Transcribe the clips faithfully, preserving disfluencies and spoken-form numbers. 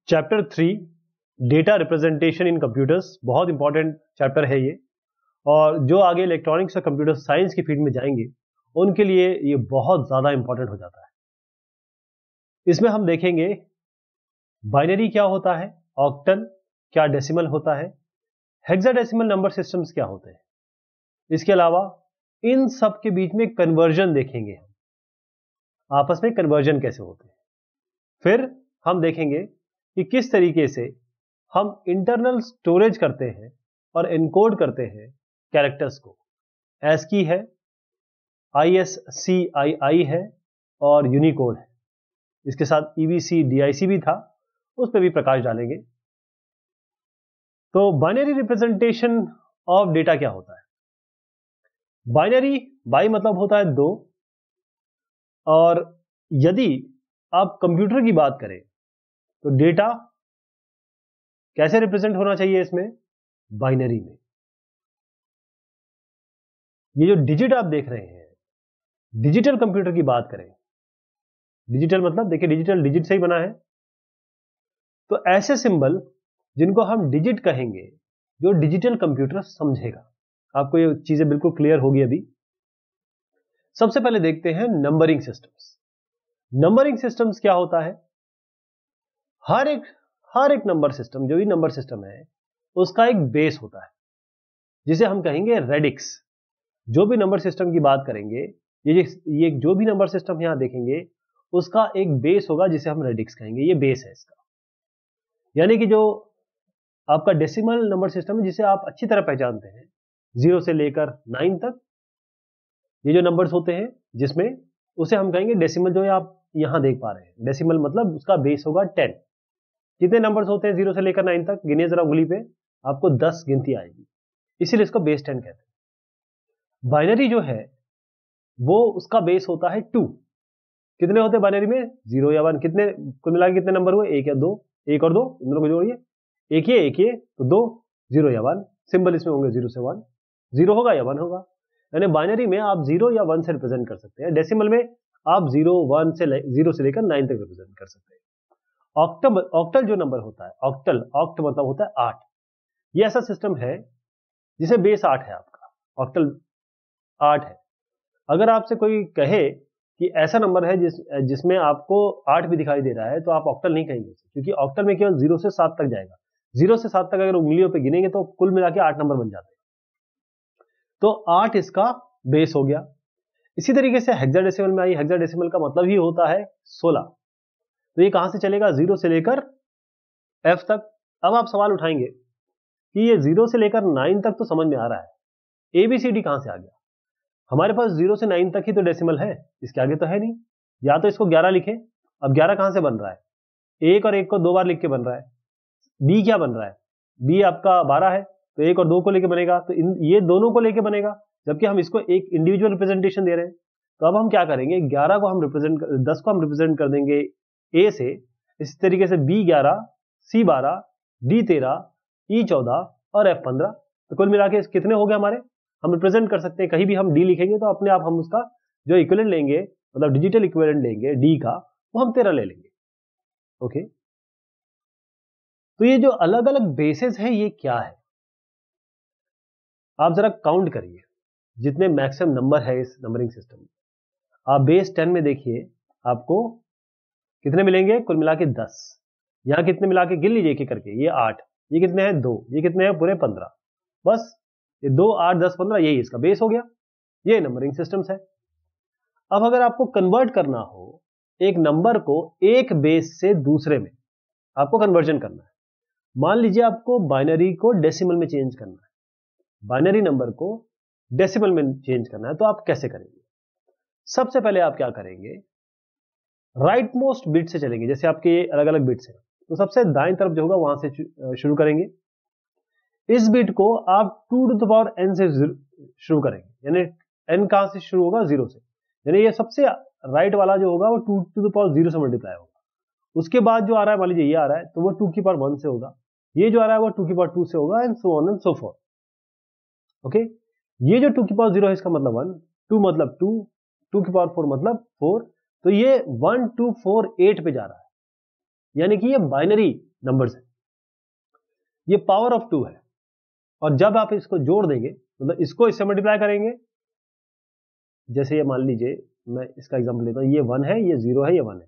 Chapter three data representation in computers, बहुत important chapter है ये। और जो आगे इलेक्ट्रॉनिक्स और कंप्यूटर साइंस की फील्ड में जाएंगे उनके लिए ये बहुत ज्यादा इंपॉर्टेंट हो जाता है। इसमें हम देखेंगे बाइनरी क्या होता है, ऑक्टल क्या डेसिमल होता है, हेक्साडेसिमल नंबर सिस्टम्स क्या होते हैं। इसके अलावा इन सब के बीच में कन्वर्जन देखेंगे, हम आपस में कन्वर्जन कैसे होते हैं। फिर हम देखेंगे कि किस तरीके से हम इंटरनल स्टोरेज करते हैं और एनकोड करते हैं कैरेक्टर्स को। एस्की है, आई एस सी आई आई है और यूनिकोड है। इसके साथ E V C D I सी भी था, उस पर भी प्रकाश डालेंगे। तो बाइनरी रिप्रेजेंटेशन ऑफ डेटा क्या होता है। बाइनरी, बाई मतलब होता है दो, और यदि आप कंप्यूटर की बात करें तो डेटा कैसे रिप्रेजेंट होना चाहिए इसमें, बाइनरी में। ये जो डिजिट आप देख रहे हैं, डिजिटल कंप्यूटर की बात करें, डिजिटल मतलब देखिए डिजिटल डिजिट से ही बना है, तो ऐसे सिंबल जिनको हम डिजिट कहेंगे जो डिजिटल कंप्यूटर समझेगा। आपको ये चीजें बिल्कुल क्लियर होगी अभी। सबसे पहले देखते हैं नंबरिंग सिस्टम्स। नंबरिंग सिस्टम्स क्या होता है। हर एक हर एक नंबर सिस्टम, जो भी नंबर सिस्टम है, उसका एक बेस होता है जिसे हम कहेंगे रेडिक्स। जो भी नंबर सिस्टम की बात करेंगे, ये ये जो भी नंबर सिस्टम यहां देखेंगे उसका एक बेस होगा जिसे हम रेडिक्स कहेंगे। ये बेस है इसका। यानी कि जो आपका डेसिमल नंबर सिस्टम है जिसे आप अच्छी तरह पहचानते हैं, जीरो से लेकर नाइन तक ये जो नंबर्स होते हैं, जिसमें उसे हम कहेंगे डेसिमल। जो आप यहां देख पा रहे हैं डेसिमल मतलब उसका बेस होगा टेन। कितने नंबर्स होते हैं जीरो से लेकर नाइन तक, गिने जरा उंगली पे, आपको दस गिनती आएगी, इसीलिए इसको बेस टेन कहते हैं। बाइनरी जो है वो उसका बेस होता है टू। कितने होते हैं बाइनरी में, जीरो या वन। कितने कुल मिला के कितने नंबर हुए, एक या दो, एक और दो, इन दोनों को जोड़िए, एक ये एक ये तो दो, जीरो या वन। सिंबल इसमें होंगे जीरो से वन, जीरो होगा या वन होगा। यानी बाइनरी में आप जीरो या वन से रिप्रेजेंट कर सकते हैं। डेसिमल में आप जीरो वन से जीरो से लेकर नाइन तक रिप्रेजेंट कर सकते हैं। ऑक्टल ऑक्टल जो नंबर होता है, ऑक्टल ऑक्ट मतलब होता है आठ। ये ऐसा सिस्टम है जिसे बेस आठ है आपका, ऑक्टल आठ है। अगर आपसे कोई कहे कि ऐसा नंबर है जिस जिसमें आपको आठ भी दिखाई दे रहा है, तो आप ऑक्टल नहीं कहेंगे, क्योंकि ऑक्टल में केवल जीरो से सात तक जाएगा। जीरो से सात तक अगर उंगलियों पे गिनेंगे तो कुल मिला के आठ नंबर बन जाते हैं। तो आठ इसका बेस हो गया। इसी तरीके से हेक्साडेसिमल में आई। हेक्साडेसिमल का मतलब ही होता है सोलह। तो ये कहां से चलेगा, जीरो से लेकर एफ तक। अब आप सवाल उठाएंगे कि ये जीरो से लेकर नाइन तक तो समझ में आ रहा है, एबीसीडी कहां से आ गया। हमारे पास जीरो से नाइन तक ही तो डेसिमल है, इसके आगे तो है नहीं। या तो इसको ग्यारह लिखे। अब ग्यारह कहां से बन रहा है, एक और एक को दो बार लिख के बन रहा है। बी क्या बन रहा है, बी आपका बारह है, तो एक और दो को लेके बनेगा, तो इन ये दोनों को लेके बनेगा, जबकि हम इसको एक इंडिविजुअल रिप्रेजेंटेशन दे रहे हैं। तो अब हम क्या करेंगे, ग्यारह को हम रिप्रेजेंट दस को हम रिप्रेजेंट कर देंगे ए से। इसी तरीके से बी ग्यारह, सी बारह, डी तेरह, ई चौदह और एफ पंद्रह। तो कुल मिला के कितने हो गए हमारे, हम रिप्रेजेंट कर सकते हैं। कहीं भी हम डी लिखेंगे तो अपने आप हम उसका जो इक्विवेलेंट लेंगे, मतलब डिजिटल इक्विवेलेंट लेंगे डी का, वो हम तेरह ले लेंगे। ओके, तो ये जो अलग अलग बेसेस हैं ये क्या है, आप जरा काउंट करिए जितने मैक्सिमम नंबर है इस नंबरिंग सिस्टम में। आप बेस टेन में देखिए आपको कितने मिलेंगे, कुल मिला के दस। यहां कितने मिला के गिन लीजिए एक करके, ये आठ, ये कितने हैं दो, ये कितने हैं पूरे पंद्रह। बस ये दो, आठ, दस, पंद्रह, यही इसका बेस हो गया। ये नंबरिंग सिस्टम्स है। अब अगर आपको कन्वर्ट करना हो एक नंबर को एक बेस से दूसरे में, आपको कन्वर्जन करना है। मान लीजिए आपको बाइनरी को डेसिमल में चेंज करना है, बाइनरी नंबर को डेसिमल में चेंज करना है, तो आप कैसे करेंगे। सबसे पहले आप क्या करेंगे, राइट मोस्ट बिट से चलेंगे। जैसे आपके अलग अलग बिट्स हैं, तो सबसे दाएं तरफ जो होगा वहां से शुरू करेंगे। इस बिट को आप two to the power N से शुरू करेंगे, यानी एन कहां से शुरू होगा, जीरो से। यानी ये सबसे राइट वाला जो होगा वो two to the power zero से मल्टीप्लाई होगा। उसके बाद जो आ रहा है, मान लीजिए ये आ रहा है, तो वो टू की पावर वन से होगा। ये जो आ रहा है वो टू की पावर टू से होगा, and so on and so forth. Okay, ये जो टू की पावर जीरो है इसका मतलब वन, टू मतलब टू, टू की पावर फोर मतलब फोर। तो ये वन टू फोर एट पे जा रहा है, यानी कि ये बाइनरी नंबर्स है, ये पावर ऑफ टू है, और जब आप इसको जोड़ देंगे, मतलब इसको इससे मल्टीप्लाई करेंगे, जैसे ये मान लीजिए मैं इसका एग्जांपल लेता हूं, ये वन है, ये जीरो है, ये वन है,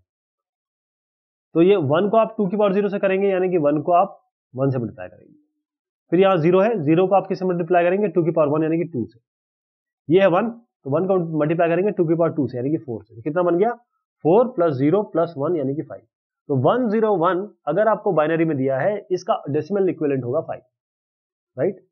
तो ये वन को आप टू की पावर जीरो से करेंगे, यानी कि वन को आप वन से मल्टीप्लाई करेंगे। फिर यहाँ जीरो है, जीरो को आप किससे मल्टीप्लाई करेंगे, टू की पावर वन यानी कि टू से। ये है वन, तो वन को मल्टीप्लाई करेंगे टू की पावर टू से यानी कि फोर से। कितना बन गया, four plus zero plus one यानी कि फाइव। तो वन जीरो वन अगर आपको बाइनरी में दिया है, इसका डेसिमल इक्विवेलेंट होगा फाइव, राइट।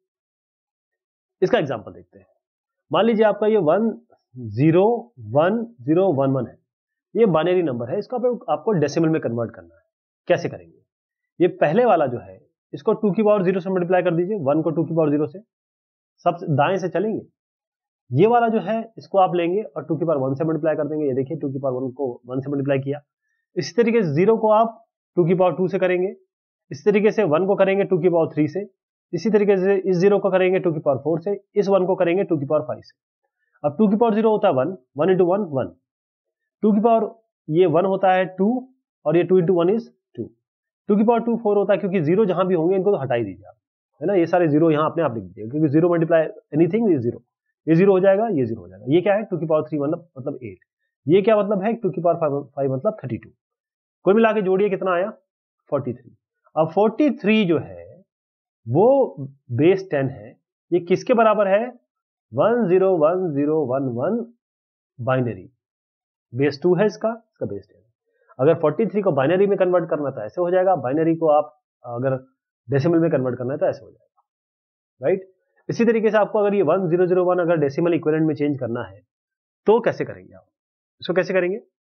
इसका एग्जांपल देखते हैं। मान लीजिए आपका ये one zero one zero one one है, ये बाइनरी नंबर है, इसको आपको डेसिमल में कन्वर्ट करना है। कैसे करेंगे, ये पहले वाला जो है इसको टू की पावर जीरो से मल्टीप्लाई कर दीजिए, वन को टू की पावर जीरो से, सब दाएं से चलेंगे। ये वाला जो है इसको आप लेंगे और टू की पावर वन से मल्टीप्लाई कर देंगे, ये देखिए टू की पावर वन को वन से मल्टीप्लाई किया। इसी तरीके से जीरो को आप टू की पावर टू से करेंगे, इस तरीके से वन को करेंगे टू की पावर थ्री से, इसी तरीके से इस जीरो को करेंगे टू की पावर फोर से, इस वन को करेंगे टू की पावर फाइव से। अब टू की पावर जीरो होता है one, one into one one, two की पावर ये वन होता है टू, और ये two into one is two, two की पावर टू फोर होता है, क्योंकि जीरो जहां भी होंगे इनको तो हटा ही दीजिए आप, है ना, ये सारे जीरो यहाँ अपने आप लिख दीजिए, क्योंकि zero multiply anything is zero, ये जीरो हो जाएगा, ये जीरो हो जाएगा। ये क्या है, टू की पावर थ्री मतलब मतलब एट, ये क्या मतलब है, टू की पावर फाइव मतलब थर्टी टू। कुल मिला के जोड़िए कितना आया, फोर्टी थ्री। अब फोर्टी थ्री जो है वो बेस टेन है, ये किसके बराबर है, one zero one zero one one binary, base two है इसका, इसका बेस टेन। अगर फोर्टी थ्री को बाइनरी में कन्वर्ट करना तो ऐसे हो जाएगा, बाइनरी को आप अगर डेसिमल में कन्वर्ट करना है तो ऐसे हो जाएगा, राइट। इसी तरीके से आपको अगर ये वन जीरो जीरो वन अगर डेसिमल इक्विवेलेंट में चेंज करना है तो कैसे करेंगे आप, इसको कैसे करेंगे,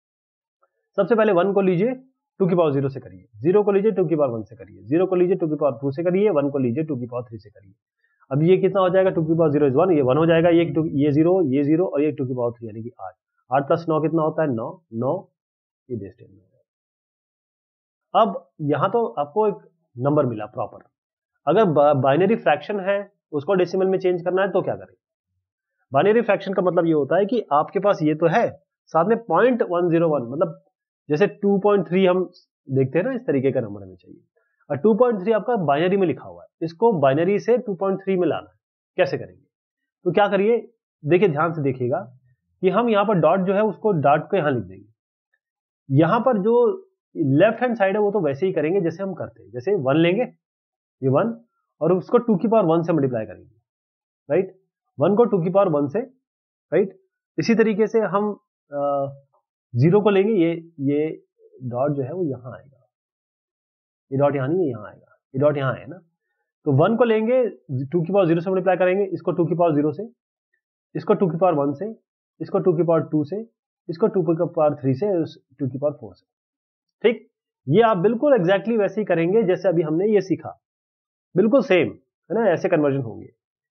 सबसे पहले वन को लीजिए टू की पावर जीरो से करिए, जीरो को लीजिए टू की पावर वन से करिए, जीरो को लीजिए टू की पावर टू से करिए, वन को लीजिए टू की पावर थ्री से करिए। अब ये कितना हो जाएगा, टू की पावर जीरो इज वन, ये वन हो जाएगा, ये टू, ये जीरो, ये जीरो और ये टू की पावर थ्री यानी कि आठ, आठ प्लस नौ कितना होता है, नौ, नौ, ये बेस टेन में। अब यहां तो आपको एक नंबर मिला प्रॉपर, अगर बाइनरी फ्रैक्शन है उसको डेसिमल में चेंज करना है तो क्या करें। बाइनरी फ्रैक्शन का मतलब ये होता है कि आपके पास ये तो है, साथ में पॉइंट वन जीरो वन, मतलब जैसे टू पॉइंट थ्री हम देखते हैं ना, इस तरीके का नंबर हमें चाहिए, और टू पॉइंट थ्री आपका बाइनरी में लिखा हुआ है, इसको बाइनरी से टू पॉइंट थ्री में लाना है। कैसे करेंगे, तो क्या करिए, देखिए ध्यान से देखिएगा कि हम यहाँ पर डॉट जो है उसको डॉट को यहां लिख देंगे, यहां पर जो लेफ्ट हैंड साइड है वो तो वैसे ही करेंगे जैसे हम करते हैं, जैसे वन लेंगे, ये वन, और उसको टू की पावर वन से मल्टीप्लाई करेंगे, राइट, वन को टू की पावर वन से, राइट। इसी तरीके से हम जीरो को लेंगे, ये ये डॉट जो है वो यहां आएगा, ये डॉट यहां नहीं है, यहां आएगा, ये डॉट यहां है ना, तो वन को लेंगे टू की पावर जीरो से मल्टीप्लाई करेंगे, इसको टू की पावर जीरो से, इसको टू की पावर वन से, इसको टू की पावर टू से, इसको टू की पावर थ्री से, टू की पावर फोर से, ठीक। ये आप बिल्कुल एग्जैक्टली वैसे ही करेंगे जैसे अभी हमने ये सीखा, बिल्कुल सेम है ना, ऐसे कन्वर्जन होंगे।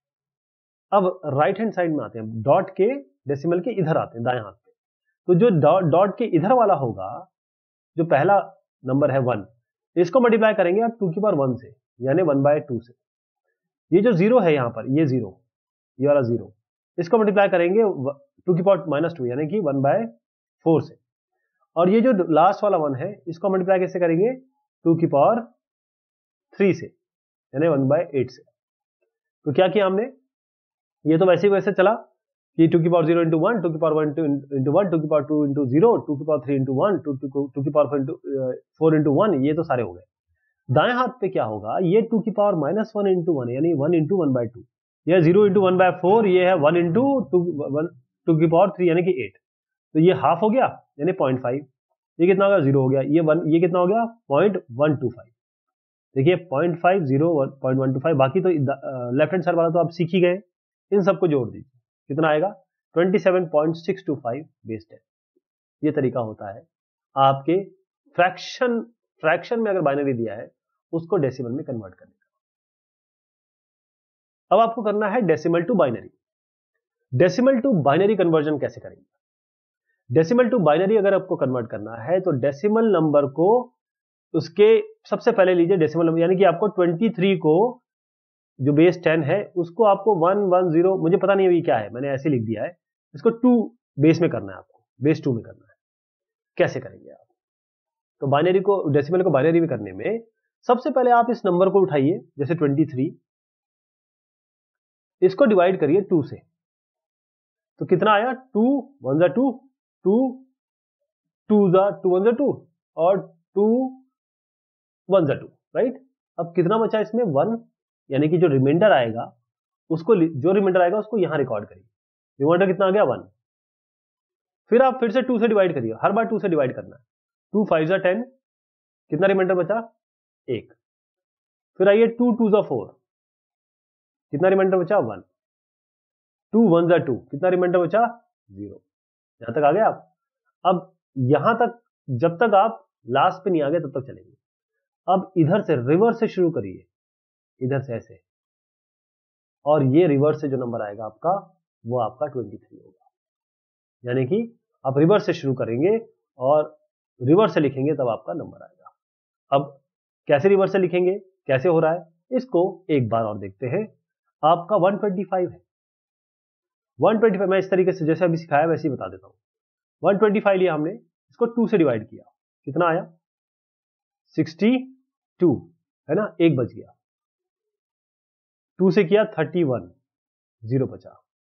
अब राइट हैंड साइड में आते हैं, डॉट के डेसिमल के इधर आते हैं, दाएं हाथ पे, तो जो डॉट के इधर वाला होगा, जो पहला नंबर है वन, इसको मल्टीप्लाई करेंगे आप टू की पावर वन से, यानी वन बाय टू से। ये जो जीरो है यहाँ पर, ये जीरो, ये वाला जीरो, इसको मल्टीप्लाई करेंगे टू की पावर माइनस टू यानी कि वन बाय फोर से, और ये जो लास्ट वाला वन है इसको मल्टीप्लाई कैसे करेंगे, टू की पावर थ्री से, यानी वन बाय एट से। तो क्या किया हमने, ये तो वैसे ही वैसे चला कि टू की power zero into one, two की power one into one, two की power two into zero, two की power three into one, two two की पावर फोर इंटू वन, ये तो सारे हो गए। दाएं हाथ पे क्या होगा, ये टू की power minus one into one यानी one into one by two, यह zero into one by four, ये है वन इंटू टू टू की पावर थ्री यानी कि एट, तो ये हाफ हो गया यानी पॉइंट फाइव, ये कितना हो गया, जीरो हो गया, ये वन, ये कितना हो गया, पॉइंट वन टू फाइव। देखिए point five zero point one two five, बाकी तो लेफ्ट हैंड साइड वाला तो आप सीख ही गए, इन सबको जोड़ दीजिए, कितना आएगा, twenty seven point six two five base ten. ये तरीका होता है आपके फ्रैक्शन फ्रैक्शन में अगर बाइनरी दिया है उसको डेसिमल में कन्वर्ट करने का। अब आपको करना है decimal to binary. Decimal to binary conversion कैसे करेंगे, डेसिमल टू बाइनरी अगर आपको कन्वर्ट करना है तो डेसिमल नंबर को उसके सबसे पहले लीजिए डेसिमल नंबर, यानी कि आपको ट्वेंटी थ्री को जो बेस टेन है उसको आपको वन वन जीरो, मुझे पता नहीं है क्या है, मैंने ऐसे लिख दिया है, इसको टू बेस में करना है, आपको बेस टू में करना है। कैसे करेंगे आप, तो बाइनरी को डेसिमल को बाइनरी में करने में सबसे पहले आप इस नंबर को उठाइए, जैसे तेईस, इसको डिवाइड करिए टू से, तो कितना आया, टू वन जा टू, टू टू जा टू वन जा टू और टू वन जा टू, राइट। अब कितना बचा इसमें, वन, यानी कि जो रिमाइंडर आएगा उसको, जो रिमाइंडर आएगा उसको यहां रिकॉर्ड करिए। रिमाइंडर कितना आ गया, वन। फिर आप फिर से टू से डिवाइड करिए, हर बार टू से डिवाइड करना है। टू फाइव जा टेन, कितना रिमाइंडर बचा, एक। फिर आइए टू टू जा फोर, कितना रिमाइंडर बचा, वन। टू वन जा टू, कितना रिमाइंडर बचा, जीरो। यहां तक आ गए आप। अब यहां तक जब तक आप लास्ट पे नहीं आ गए तब तक चलेंगे। अब इधर से रिवर्स से शुरू करिए, इधर से ऐसे, और ये रिवर्स से जो नंबर आएगा आपका वो आपका तेईस होगा। यानी कि आप रिवर्स से शुरू करेंगे और रिवर्स से लिखेंगे तब आपका नंबर आएगा। अब कैसे रिवर्स से लिखेंगे, कैसे हो रहा है, इसको एक बार और देखते हैं। आपका एक सौ पच्चीस है, एक सौ पच्चीस मैं इस तरीके से जैसे अभी सिखाया वैसे ही बता देता हूं। एक सौ पच्चीस लिया हमने, इसको टू से डिवाइड किया, कितना आया, बासठ, है ना, एक बच गया। टू से किया इकतीस, जीरो बचा।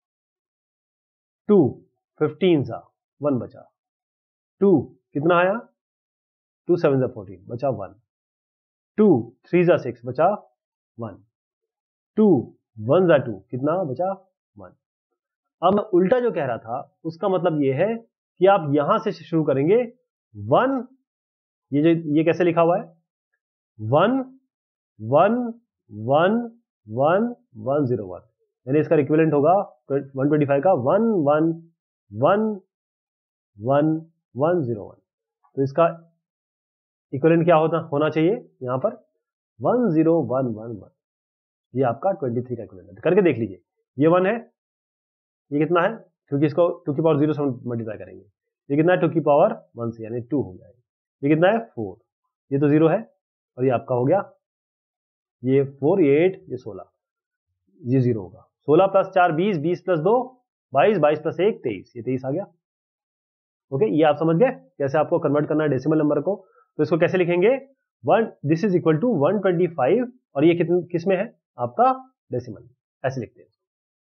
टू फिफ्टीन सा, वन बचा। टू कितना आया, टू सेवन जा फोर्टीन, बचा वन। टू थ्री जा सिक्स, बचा वन। टू वन जा टू, कितना बचा, वन। अब मैं उल्टा जो कह रहा था उसका मतलब ये है कि आप यहां से शुरू करेंगे, वन, ये जो ये कैसे लिखा हुआ है, one one one one one zero one, यानी इसका इक्विवेलेंट होगा एक सौ पच्चीस का one one one one one zero one. तो इसका इक्विवेलेंट क्या होता होना चाहिए यहां पर, one zero one one one. ये आपका तेईस का इक्विवेलेंट करके देख लीजिए। ये वन है, ये कितना है, क्योंकि इसको टू की पावर जीरो से मल्टीप्लाई करेंगे, ये कितना है, टू की पावर वन से, यानी टू हो जाएगा। ये कितना है, फोर, ये तो जीरो है, और ये आपका हो गया, ये फोर, ये एट, ये सोलह, ये जीरो होगा। सोलह प्लस चार बीस, बीस प्लस दो बाईस, बाईस प्लस एक तेईस, ये तेईस आ गया। ओके, ये आप समझ गए कैसे आपको कन्वर्ट करना है डेसिमल नंबर को। तो इसको कैसे लिखेंगे, one, this is equal to one twenty five, और ये कितने किस में है आपका, डेसिमल, ऐसे लिखते हैं।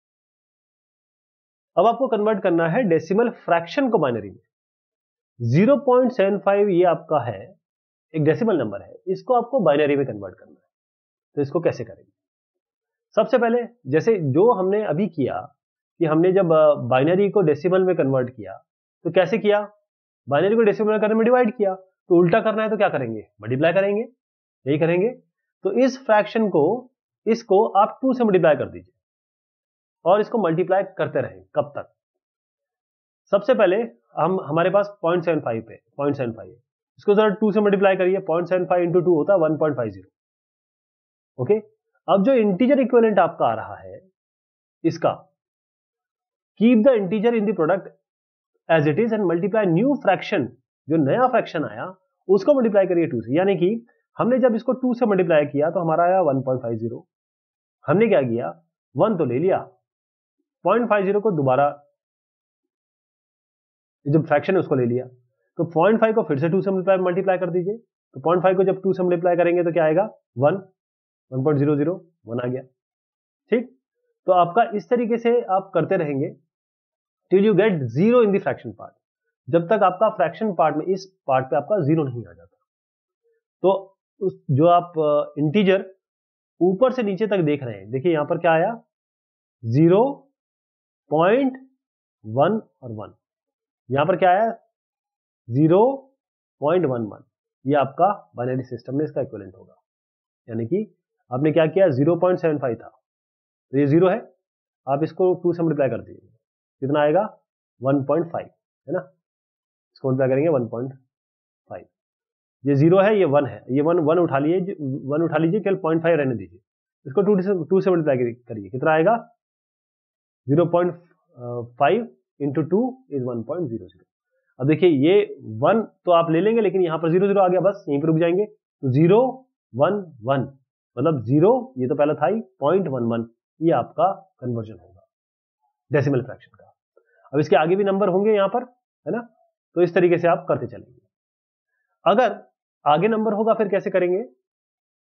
अब आपको कन्वर्ट करना है डेसिमल फ्रैक्शन को बाइनरी में। ज़ीरो पॉइंट सेवन फाइव ये आपका है, एक डेसिमल नंबर है, इसको आपको बाइनरी में कन्वर्ट करना है। तो इसको कैसे करेंगे, सबसे पहले जैसे जो हमने अभी किया कि हमने जब बाइनरी को डेसिमल में कन्वर्ट किया, तो कैसे किया, बाइनरी को डेसिमल में करने में डिवाइड किया, तो उल्टा करना है तो क्या करेंगे, मल्टीप्लाई करेंगे, यही करेंगे। तो इस फ्रैक्शन को, इसको आप टू से मल्टीप्लाई कर दीजिए और इसको मल्टीप्लाई करते रहें, कब तक, सबसे पहले हम हमारे पास पॉइंट सेवन फाइव पे पॉइंट सेवन फाइव है, इसको जरा टू से मल्टीप्लाई करिए, point seven five into two होता है one point five zero. Okay, अब जो इंटीजर इक्विवेलेंट आपका आ रहा है इसका, keep the integer in the product as it is and multiply new fraction, जो नया फ्रैक्शन आया उसको मल्टीप्लाई करिए टू से। यानी कि हमने जब इसको टू से मल्टीप्लाई किया तो हमारा आया वन पॉइंट फाइव जीरो। हमने क्या किया, वन तो ले लिया, पॉइंट फाइव जीरो को दोबारा जो फ्रैक्शन है उसको ले लिया, तो पॉइंट फाइव को फिर से टू से मल्टीप्लाई कर दीजिए। तो पॉइंट फाइव को जब टू से मल्टीप्लाई करेंगे तो क्या आएगा, one, one point zero zero, one आ गया। ठीक, तो आपका इस तरीके से आप करते रहेंगे till you get zero in the fraction part, जब तक आपका फ्रैक्शन पार्ट में इस पार्ट पे आपका जीरो नहीं आ जाता। तो उस जो आप इंटीजर ऊपर से नीचे तक देख रहे हैं, देखिए यहां पर क्या आया, जीरो पॉइंट वन और वन, यहां पर क्या आया, जीरो पॉइंट वन वन। ये आपका बाइनरी सिस्टम में इसका इक्विवेलेंट होगा। यानी कि आपने क्या किया, ज़ीरो पॉइंट सेवन फाइव था, तो ये जीरो है, आप इसको टू से मल्टीप्लाई कर दीजिए, कितना आएगा, वन पॉइंट फाइव, है ना, इसको मल्टीप्लाई करेंगे वन पॉइंट फाइव। ये जीरो है, ये वन है, ये वन वन उठा लीजिए, वन उठा लीजिए, केवल पॉइंट फाइव रहने दीजिए, इसको टू से टू से मल्टीप्लाई करिए, कितना आएगा, zero point five into two is one point zero zero. अब देखिए ये वन तो आप ले लेंगे, लेकिन यहां पर जीरो जीरो आ गया, बस यहीं पर रुक जाएंगे। तो जीरो वन वन मतलब जीरो, ये तो पहला था ही, पॉइंट वन वन, ये आपका कन्वर्जन होगा डेसिमल फ्रैक्शन का। अब इसके आगे भी नंबर होंगे यहां पर, है ना, तो इस तरीके से आप करते चलेंगे। अगर आगे नंबर होगा फिर कैसे करेंगे,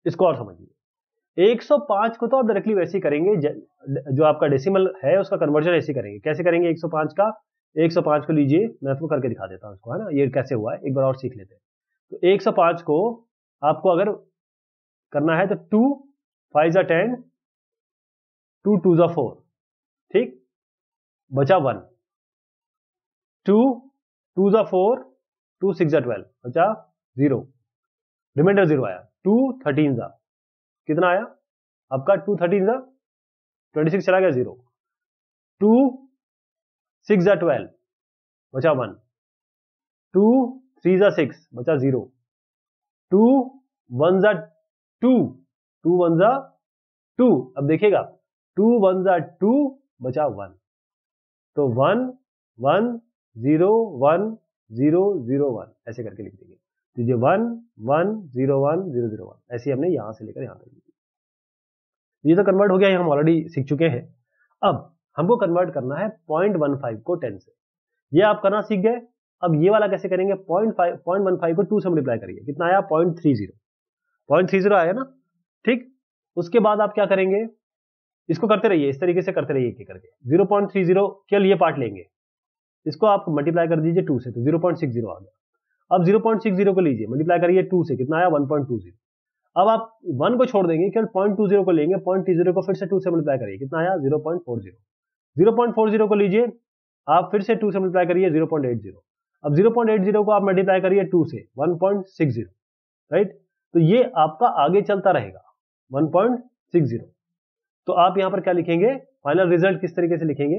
इसको और समझिए, एक सौ पाँच को तो आप डायरेक्टली वैसे ही करेंगे, जो आपका डेसिमल है उसका कन्वर्जन ऐसे करेंगे। कैसे करेंगे एक सौ पाँच का? एक सौ पाँच को लीजिए, मैं आपको करके दिखा देता हूँ इसको, है ना, ये कैसे हुआ है एक बार और सीख लेते हैं। तो एक सौ पाँच को आपको अगर करना है तो टू फाइव जा टेन, टू टू जा फोर, ठीक, बचा वन, टू टू जा फोर, टू सिक्स जा ट्वेल्व, बचा जीरो, रिमाइंडर जीरो आया। टू थर्टीन जा कितना आया आपका? टू थर्टीन जा ट्वेंटी सिक्स चला गया जीरो, टू सिक्स जा ट्वेल्व, बचा वन, टू थ्री जा सिक्स, बचा जीरो, टू वन जा टू, टू वन जा टू, अब देखिएगा टू वन जा टू, बचा वन, तो one one zero one zero zero one ऐसे करके लिख देंगे। तो ये one one zero one zero zero one ऐसे हमने यहां से लेकर यहां तक लिख दिया। ये तो कन्वर्ट हो गया, ये हम ऑलरेडी सीख चुके हैं। अब हमको कन्वर्ट करना है पॉइंट वन फाइव को टेन से, ये आप करना सीख गए। अब ये वाला कैसे करेंगे? Point five point one five को टू से मल्टीप्लाई करिए, कितना आया? Point three zero, point three zero आया ना, ठीक। उसके बाद आप क्या करेंगे? इसको करते रहिए, इस तरीके से करते रहिए एक करके। जीरो पॉइंट थ्री जीरो केवल ये पार्ट लेंगे, इसको आप मल्टीप्लाई कर दीजिए टू से, तो जीरो पॉइंट सिक्स जीरो आ गया। अब जीरो पॉइंट सिक्स जीरो को लीजिए, मल्टीप्लाई करिए टू से, कितना आया? One point two zero. अब आप वन को छोड़ देंगे, केवल पॉइंट टू जीरो को लेंगे, पॉइंट टू जीरो को फिर से टू से मल्टीप्लाई करिए, कितना आया? Zero point four zero. Zero point four zero को लीजिए, आप फिर से टू से मल्टीप्लाई करिए, जीरो पॉइंट एट जीरो। अब जीरो पॉइंट एट जीरो को आप मल्टीप्लाई करिए टू से, one point six zero, right. तो ये आपका आगे चलता रहेगा वन पॉइंट सिक्स जीरो। तो आप यहां पर क्या लिखेंगे? फाइनल रिजल्ट किस तरीके से लिखेंगे?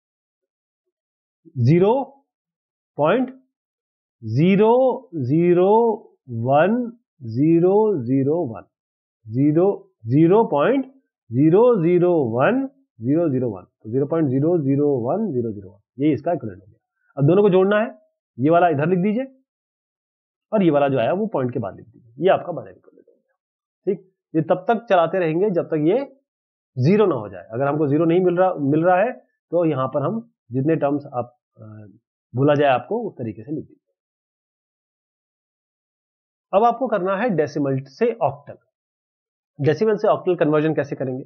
Zero point zero zero one zero zero one, zero zero point zero zero one zero zero one, तो zero point zero zero one zero zero one, ये इसका इक्विवेलेंट हो गया। अब दोनों को जोड़ना है, ये वाला इधर लिख दीजिए और ये वाला जो आया वो पॉइंट के बाद लिख दीजिए, ये आपका बाइनरी इक्विवेलेंट हो गया, ठीक। ये तब तक चलाते रहेंगे जब तक ये जीरो ना हो जाए। अगर हमको जीरो नहीं मिल रहा मिल रहा है तो यहां पर हम जितने टर्म्स आप बोला जाए आपको उस तरीके से लिख दीजिए। अब आपको करना है डेसिमल से ऑक्टल। डेसिमल से ऑक्टल कन्वर्जन कैसे करेंगे?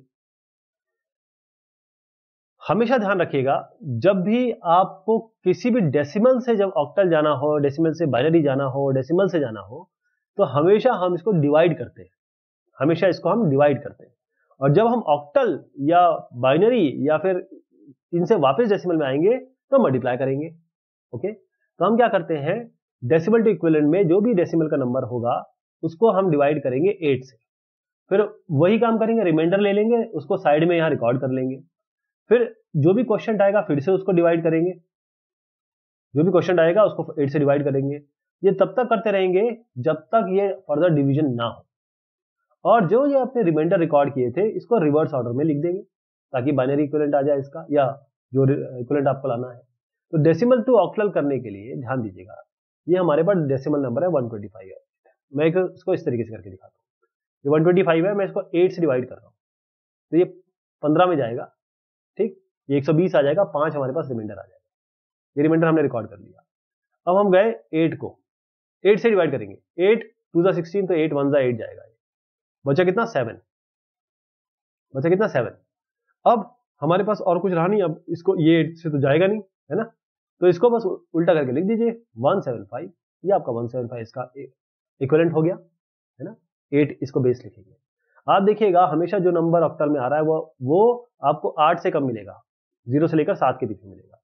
हमेशा ध्यान रखिएगा, जब भी आपको किसी भी डेसिमल से जब ऑक्टल जाना हो, डेसिमल से बाइनरी जाना हो, डेसिमल से जाना हो, तो हमेशा हम इसको डिवाइड करते हैं, हमेशा इसको हम डिवाइड करते हैं। और जब हम ऑक्टल या बाइनरी या फिर इनसे वापस डेसिमल में आएंगे तो मल्टीप्लाई करेंगे, ओके। तो हम क्या करते हैं, डेसिमल टू इक्विवेलेंट में जो भी डेसिमल का नंबर होगा उसको हम डिवाइड करेंगे एट से, फिर वही काम करेंगे, रिमाइंडर ले लेंगे, उसको साइड में यहां रिकॉर्ड कर लेंगे, फिर जो भी क्वेश्चन आएगा फिर से उसको डिवाइड करेंगे, जो भी क्वेश्चन आएगा उसको एट से डिवाइड करेंगे। ये तब तक करते रहेंगे जब तक ये फर्दर डिवीजन ना हो। और जो ये अपने रिमाइंडर रिकॉर्ड किए थे इसको रिवर्स ऑर्डर में लिख देंगे ताकि बाइनरी इक्विवेलेंट आ जाए इसका, या जो इक्विवेलेंट आपको लाना है। तो डेसिमल टू ऑक्टल करने के लिए ध्यान दीजिएगा, ये हमारे पास डेसिमल नंबर है वन ट्वेंटी फाइव है। मैं इसको इस तरीके से करके दिखाता हूँ, ये वन ट्वेंटी फाइव है, मैं इसको एट से डिवाइड कर रहा हूँ तो ये पंद्रह में जाएगा, ठीक। ये एक सौ बीस आ जाएगा, पांच हमारे पास रिमाइंडर आ जाएगा, ये रिमाइंडर हमने रिकॉर्ड कर लिया। अब हम गए एट को, एट से डिवाइड करेंगे, एट टू जा सिक्सटीन, तो एट वन जा एट जाएगा, बचा कितना? सेवन, बचा कितना? सेवन। अब हमारे पास और कुछ रहा नहीं, अब इसको ये एट से तो जाएगा नहीं, है ना, तो इसको बस उल्टा करके लिख दीजिए वन सेवन फाइव, ये आपका वन सेवन फाइव इसका इक्विवेलेंट हो गया, है ना। एट इसको बेस लिखेंगे। आप देखिएगा हमेशा जो नंबर ऑक्टल में आ रहा है वो वो आपको आठ से कम मिलेगा, जीरो से लेकर सात के बीच में मिलेगा।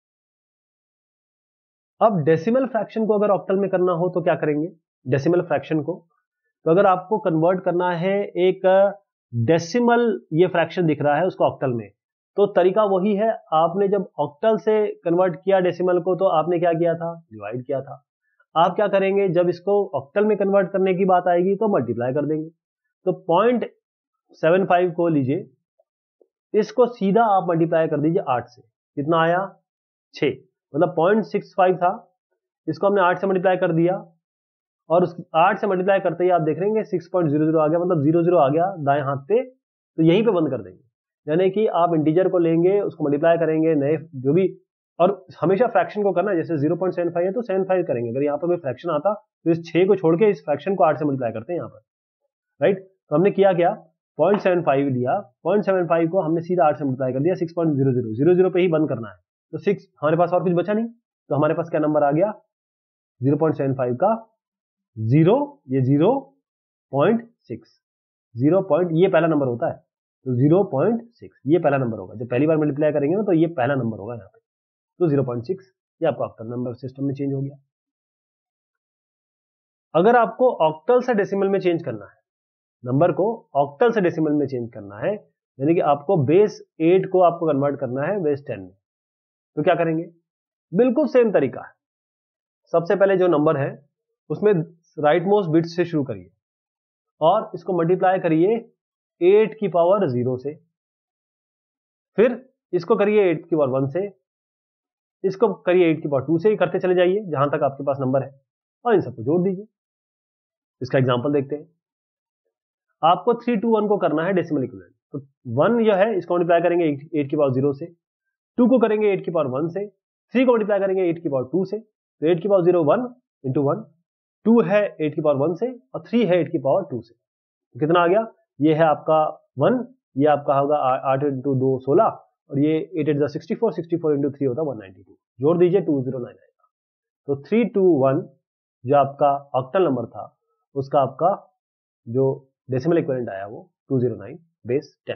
अब डेसिमल फ्रैक्शन को अगर ऑक्टल में करना हो तो क्या करेंगे? डेसिमल फ्रैक्शन को तो अगर आपको कन्वर्ट करना है, एक डेसिमल ये फ्रैक्शन दिख रहा है उसको ऑक्टल में, तो तरीका वही है, आपने जब ऑक्टल से कन्वर्ट किया डेसिमल को तो आपने क्या किया था? डिवाइड किया था। आप क्या करेंगे, जब इसको ऑक्टल में कन्वर्ट करने की बात आएगी तो मल्टीप्लाई कर देंगे। तो पॉइंट सेवन फाइव को लीजिए, इसको सीधा आप मल्टीप्लाई कर दीजिए आठ से, कितना आया? छह, मतलब पॉइंट सिक्स फाइव था, इसको हमने आठ से मल्टीप्लाई कर दिया और उस आठ से मल्टीप्लाई करते ही आप देख रहे हैं सिक्स पॉइंट जीरो जीरो आ गया, मतलब जीरो जीरो आ गया दाएं हाथ पे, तो यहीं पे बंद कर देंगे। यानी कि आप इंटीजर को लेंगे, उसको मल्टीप्लाई करेंगे, नए जो भी, और हमेशा फ्रैक्शन को करना, जैसे जीरो पॉइंट सेवन फाइव है तो सेवन फाइव करेंगे। अगर यहाँ पर कोई फ्रैक्शन आता तो इस छह को छोड़ के इस फ्रैक्शन को आठ से मल्टीप्लाई करते हैं यहाँ पर, राइट। तो हमने किया क्या, पॉइंट सेवन फाइव लिया, पॉइंट सेवन फाइव को हमने सीधा आठ से मल्टीप्लाई कर दिया, six point zero zero zero zero पे ही बंद करना है, तो सिक्स हमारे पास और कुछ बचा नहीं, तो हमारे पास क्या नंबर आ गया, जीरो पॉइंट सेवन फाइव का जीरो, ये zero point six, zero point ये पहला नंबर होता है, तो जीरो पॉइंट सिक्स ये पहला नंबर होगा, जब पहली बार मल्टीप्लाई करेंगे ना तो ये पहला नंबर होगा यहाँ पे, तो जीरो पॉइंट सिक्स ये आपका ऑक्टल नंबर सिस्टम में चेंज हो गया। अगर आपको ऑक्टल से डेसिमल में चेंज करना है, नंबर को ऑक्टल से डेसिमल में चेंज करना है, यानी कि आपको बेस एट को आपको कन्वर्ट करना है बेस टेन में, तो क्या करेंगे, बिल्कुल सेम तरीका है। सबसे पहले जो नंबर है उसमें राइट मोस्ट बिट से शुरू करिए और इसको मल्टीप्लाई करिए एट की पावर जीरो से, फिर इसको करिए एट की पावर वन से, इसको करिए एट की पावर टू से, ही करते चले जाइए जहां तक आपके पास नंबर है और इन सबको जोड़ दीजिए। इसका एग्जांपल देखते हैं। आपको थ्री टू वन को करना है डेसिमल इक्विवेलेंट, तो वन जो है इसको मल्टीप्लाई करेंगे एट की पावर जीरो से, टू को करेंगे एट की पावर वन से, थ्री को मल्टीप्लाई करेंगे एट की पावर टू से, तो एट की power zero one into one, two है एट की पावर वन से और थ्री है एट की पावर टू से, तो कितना आ गया, ये है आपका वन, ये आपका होगा आठ इंटू दो सोलह और ये eight eight sixty four, sixty four into three होता है वन नाइनटी टू, जोड़ दीजिए टू जीरो नाइन आएगा। तो थ्री टू वन जो आपका ऑक्टल नंबर था उसका आपका जो डेसिमल इक्विवेलेंट आया वो two zero nine base ten.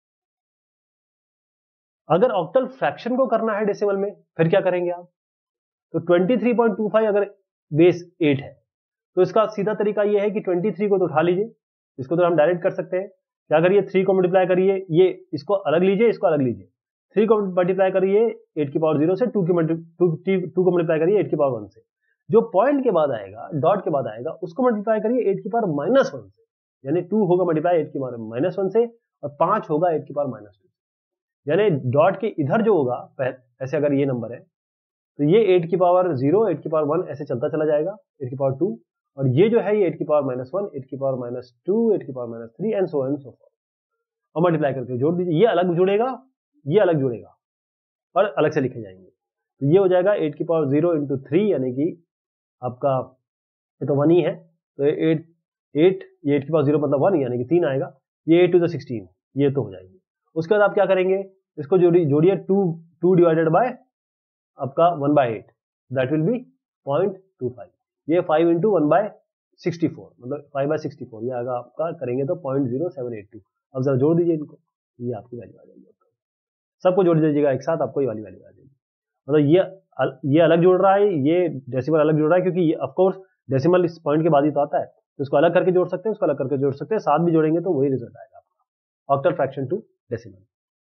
अगर ऑक्टल फ्रैक्शन को करना है डेसिमल में फिर क्या करेंगे आप, तो twenty three point two five अगर बेस एट है तो इसका सीधा तरीका ये है कि ट्वेंटी थ्री को तो उठा लीजिए, इसको तो हम डायरेक्ट कर सकते हैं, क्या करिए थ्री को मल्टीप्लाई करिए, ये इसको अलग लीजिए, इसको अलग लीजिए, थ्री को मल्टीप्लाई करिए एट की पावर जीरो से, टू की टू टू को मल्टीप्लाई करिए एट की पावर वन से, जो पॉइंट के बाद आएगा, डॉट के बाद आएगा, उसको मल्टीप्लाई करिए एट की पावर माइनस वन से, यानी टू होगा मल्टीप्लाई एट की पावर माइनस वन से और पांच होगा एट की पावर माइनस टू से, यानी डॉट के इधर जो होगा, ऐसे अगर ये नंबर है तो ये एट की पावर जीरो, एट की पावर वन ऐसे चलता चला जाएगा, एट की पावर टू, और ये जो है ये एट की पावर माइनस वन, एट की पावर माइनस टू, एट की power minus three and so and so forth, और मल्टीप्लाई करके जोड़ दीजिए, ये अलग जुड़ेगा, ये अलग जुड़ेगा और अलग से लिखे जाएंगे, तो ये हो जाएगा एट की पावर जीरो इंटू थ्री, यानी कि आपका ये तो वन ही है, तो एट एट ये एट की पावर जीरो मतलब वन, यानी कि तीन आएगा, ये एट टू द सिक्सटीन, ये तो हो जाएगी। उसके बाद आप क्या करेंगे, इसको जोड़ी जोड़िए टू टू डिवाइडेड बाय आपका one by eight, that will be point two five, ये five into one by sixty four मतलब फाइव बाय सिक्सटी फोर, ये आएगा आपका करेंगे तो point zero seven eight two. अब जरा जोड़ दीजिए इनको, ये आपकी वैल्यू आ जाएगी, सबको जोड़ दीजिएगा एक साथ, आपको ये वाली वैल्यू आ जाएगी। मतलब ये ये अलग जोड़ रहा है, ये डेसिमल अलग जोड़ रहा है, क्योंकि ये ऑफ कोर्स डेसिमल इस पॉइंट के बाद ही तो आता है, तो इसको अलग करके जोड़ सकते हैं, उसको अलग करके जोड़ सकते हैं, साथ भी जोड़ेंगे तो वही रिजल्ट आएगा आपका, ऑक्टल फ्रैक्शन टू डेसिमल।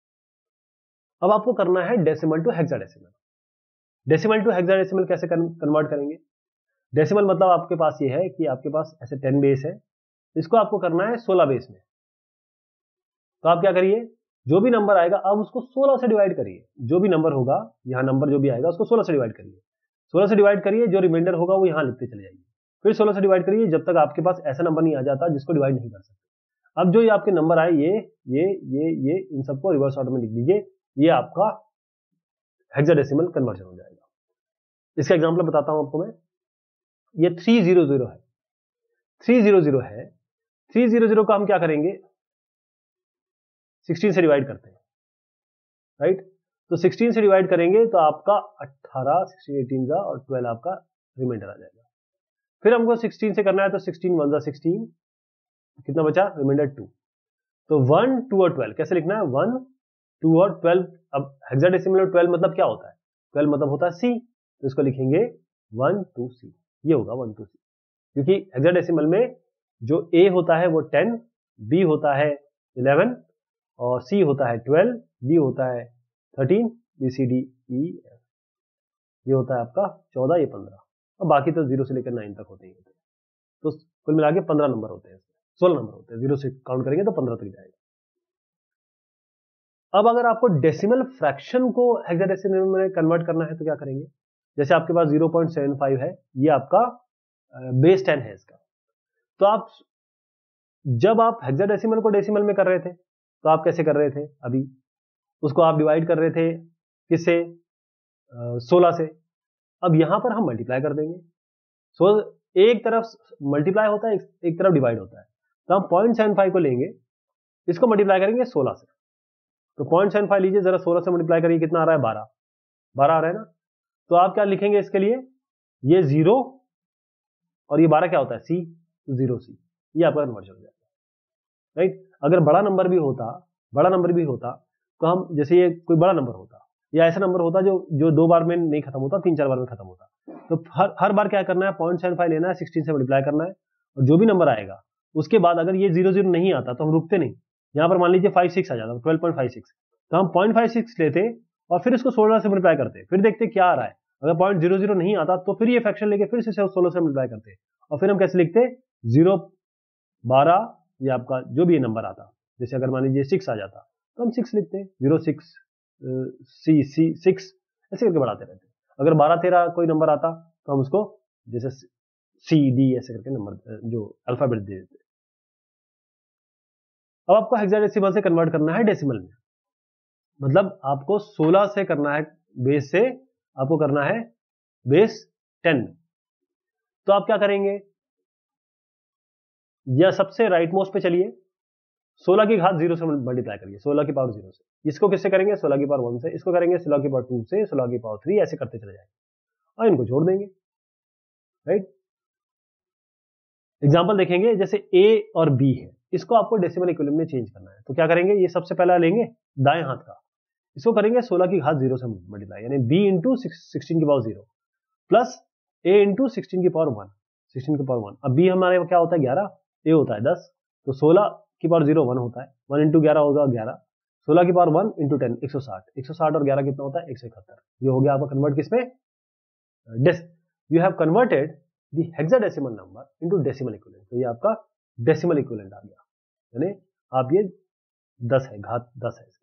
अब आपको करना है decimal to hexadecimal. Decimal to hexadecimal कैसे कन्वर्ट करेंगे, डेसिमल मतलब आपके पास ये है कि आपके पास ऐसे टेन बेस है, इसको आपको करना है सोलह बेस में, तो आप क्या करिए, जो भी नंबर आएगा अब उसको सोलह से डिवाइड करिए, जो भी नंबर होगा यहाँ नंबर जो भी आएगा उसको सोलह से डिवाइड करिए, सोलह से डिवाइड करिए, जो रिमाइंडर होगा वो यहाँ लिखते चले जाइए, फिर सोलह से डिवाइड करिए जब तक आपके पास ऐसा नंबर नहीं आ जाता जिसको डिवाइड नहीं कर सकते। अब जो ये आपके नंबर आए ये ये ये ये इन सबको रिवर्स ऑर्डर में लिख दीजिए, ये आपका हेक्साडेसिमल कन्वर्जन हो जाएगा। इसका एग्जाम्पल बताता हूं आपको मैं, ये थ्री जीरो जीरो है, थ्री जीरो जीरो है, थ्री जीरो जीरो का हम क्या करेंगे, सिक्सटीन से डिवाइड करते हैं, राइट, तो सिक्सटीन से डिवाइड करेंगे तो आपका अठारह, सिक्सटीन एटीन का और ट्वेल्व आपका रिमाइंडर आ जाएगा। फिर हमको सिक्सटीन से करना है तो सिक्सटीन वन जा सिक्सटीन, कितना बचा रिमाइंडर टू, तो वन टू और ट्वेल्व कैसे लिखना है, वन टू और ट्वेल्व। अब हेक्साडेसिमल में ट्वेल्व मतलब क्या होता है, ट्वेल्व मतलब होता है सी, तो इसको लिखेंगे वन टू सी, ये होगा वन टू सी, क्योंकि हेक्साडेसिमल में जो ए होता है वो टेन, बी होता है इलेवन और सी होता है ट्वेल्व, डी होता है thirteen, B C D E F, ये होता है आपका चौदह, ये पंद्रह, और बाकी तो जीरो से लेकर नाइन तक होते ही होते हैं, तो कुल मिला के पंद्रह नंबर होते हैं, सोलह नंबर होते हैं, जीरो से काउंट करेंगे तो पंद्रह तक जाएगा। अब अगर आपको डेसिमल फ्रैक्शन को हेक्साडेसिमल में कन्वर्ट करना है तो क्या करेंगे, जैसे आपके पास जीरो पॉइंट सेवन फाइव है, ये आपका बेस टेन है इसका, तो आप जब आप हेक्साडेसिमल को डेसिमल में कर रहे थे तो आप कैसे कर रहे थे, अभी उसको आप डिवाइड कर रहे थे किससे, सोलह से, अब यहां पर हम मल्टीप्लाई कर देंगे, सो एक तरफ मल्टीप्लाई होता है, एक तरफ डिवाइड होता है, तो हम पॉइंट सेवन फाइव को लेंगे, इसको मल्टीप्लाई करेंगे सोलह से, तो पॉइंट सेवन फाइव लीजिए जरा, सोलह से मल्टीप्लाई करिए, कितना आ रहा है, बारह, बारह आ रहा है ना। तो आप क्या लिखेंगे इसके लिए, ये जीरो और ये बारह क्या होता है, सी, जीरो सी, ये आपका कन्वर्जन हो जाएगा, राइट। अगर बड़ा नंबर भी होता, बड़ा नंबर भी होता तो हम, जैसे ये कोई बड़ा नंबर होता या ऐसा नंबर होता जो जो दो बार में नहीं खत्म होता, तीन चार बार में खत्म होता, तो हर हर बार क्या करना है, पॉइंट सेवन फाइव लेना है, सिक्सटीन से मल्टीप्लाई करना है, और जो भी नंबर आएगा उसके बाद अगर ये जीरो जीरो नहीं आता तो हम रुकते नहीं, यहाँ पर मान लीजिए फाइव सिक्स आ जाता, ट्वेल्व पॉइंट फाइव सिक्स, तो हम पॉइंट फाइव सिक्स लेते और फिर इसको सोलह से मल्टीप्लाई करते, फिर देखते क्या आ रहा है। अगर पॉइंट जीरो जीरो नहीं आता तो फिर ये फ्रैक्शन लेके फिर से सोलह से मल्टीप्लाई करते, और फिर हम कैसे लिखते, जीरो, बारह, ये आपका जो भी ये नंबर आता, जैसे अगर मान लीजिए सिक्स आ जाता तो हम सिक्स लिखते, zero six C C six, ऐसे करके बढ़ाते रहते। अगर बारह तेरह कोई नंबर आता तो हम उसको जैसे सी डी ऐसे करके नंबर जो अल्फाबेट दे देते। अब आपको हेक्साडेसिमल से कन्वर्ट करना है डेसिमल में, मतलब आपको सोलह से करना है, बेस से आपको करना है बेस टेन। तो आप क्या करेंगे, या सबसे राइट मोस्ट पे चलिए, सोलह की घात जीरो से मल्टीप्लाई करिए, सोलह की पावर जीरो से। इसको किससे करेंगे, सोलह की पावर वन से, इसको करेंगे सोलह की पावर टू से, सोलह की पावर थ्री, ऐसे करते चले जाएंगे और इनको जोड़ देंगे, राइट। एग्जांपल देखेंगे, जैसे ए और बी है, इसको आपको डेसिमल इक्विवेलेंट में चेंज करना है, तो क्या करेंगे, ये सबसे पहला लेंगे दाएं हाथ का, इसको करेंगे सोलह की घात जीरो से मल्टीप्लाई, यानी बी इंटू सिक्सटीन की power zero plus A into sixteen की पावर वन, सिक्सटीन की पावर वन। अब बी हमारे क्या होता है, ग्यारह, ए होता है दस, तो सोलह की पावर जीरो वन होता है, वन इंटू ग्यारह होगा ग्यारह, सोलह की पावर वन इंटू टेन, एक सौ साठ, एक सौ साठ और ग्यारह कितना होता है, एक सौ इकहत्तर। ये हो गया आपका कन्वर्ट किसमें, डेस, you have converted the hexadecimal number into decimal equivalent. तो ये आपका डेसिमल इक्विवेलेंट आ गया, यानी आप ये दस है, घात दस है।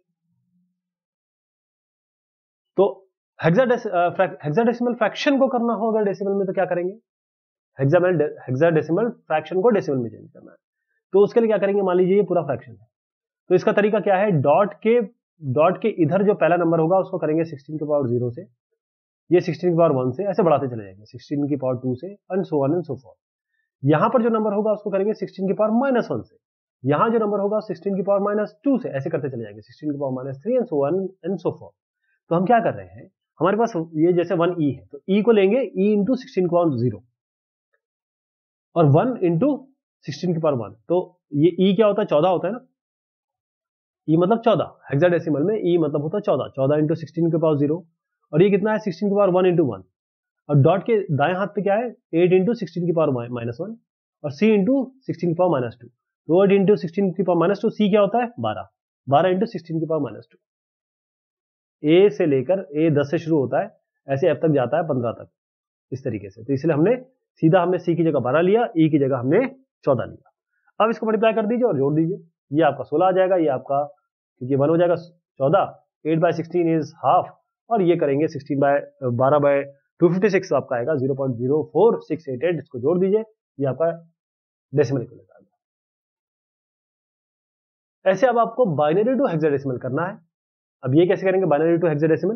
तो हेक्साडेसिमल फ्रैक्शन को करना हो अगर डेसिमल में, तो क्या करेंगे, हेक्साडेसिमल फ्रैक्शन को डेसिमल में चेंज करना है, तो उसके लिए क्या करेंगे, मान लीजिए ये पूरा फ्रैक्शन है, तो इसका तरीका क्या है, डॉट के डॉट के इधर जो पहला नंबर होगा उसको करेंगे सिक्सटीन की पावर जीरो से, ये सिक्सटीन की पावर वन से, ऐसे बढ़ाते चले जाएंगे, सिक्सटीन की पावर टू से, and so on and so forth. यहां पर जो नंबर होगा उसको करेंगे सिक्सटीन की पावर माइनस वन से, यहां जो नंबर होगा सिक्सटीन की पावर माइनस टू से, ऐसे करते चले जाएंगे, सिक्सटीन की power minus three, and so on and so forth. तो हम क्या कर रहे हैं, हमारे पास ये जैसे वन ई है, तो ई को लेंगे ई इंटू सिक्सटीन की पावर जीरो और वन इंटू सिक्सटीन की पावर वन, तो ये ई क्या होता है, चौदह होता है ना, ई मतलब चौदह, हेक्साडेसिमल में ई मतलब होता है चौदह, चौदह इंटू सिक्सटीन की पावर जीरो, और ये कितना है, सिक्सटीन की पावर वन इंटू वन, और डॉट के दाएं हाथ पे क्या है, एट इंटू सिक्सटीन की पावर माइनस वन, और सी इंटू सिक्सटीन की पावर माइनस टू, तो एट इंटू सिक्सटीन की पावर माइनस टू, सी क्या होता है, बारह, बारह इंटू सिक्सटीन की पावर माइनस टू। ए से लेकर, ए दस से शुरू होता है, ऐसे एफ तक जाता है पंद्रह तक, इस तरीके से। तो इसलिए हमने सीधा हमने सी की जगह बारह लिया, ई की जगह हमने चौदह लिया। अब इसको मल्टीप्लाई कर दीजिए और जोड़ दीजिए, ये आपका सोलह आ जाएगा, ये आपका क्योंकि वन हो जाएगा चौदह, eight by sixteen is half, और ये करेंगे सिक्सटीन बाय बारह बाय टू फिफ्टी सिक्स आपका आएगा zero point zero four six eight eight, इसको जोड़ दीजिए, ये आपका डेसिमल इक्विवेलेंट आ गया। ऐसे अब आपको बाइनरी टू हेक्साडेसिमल करना है। अब ये कैसे करेंगे, binary to hexadecimal,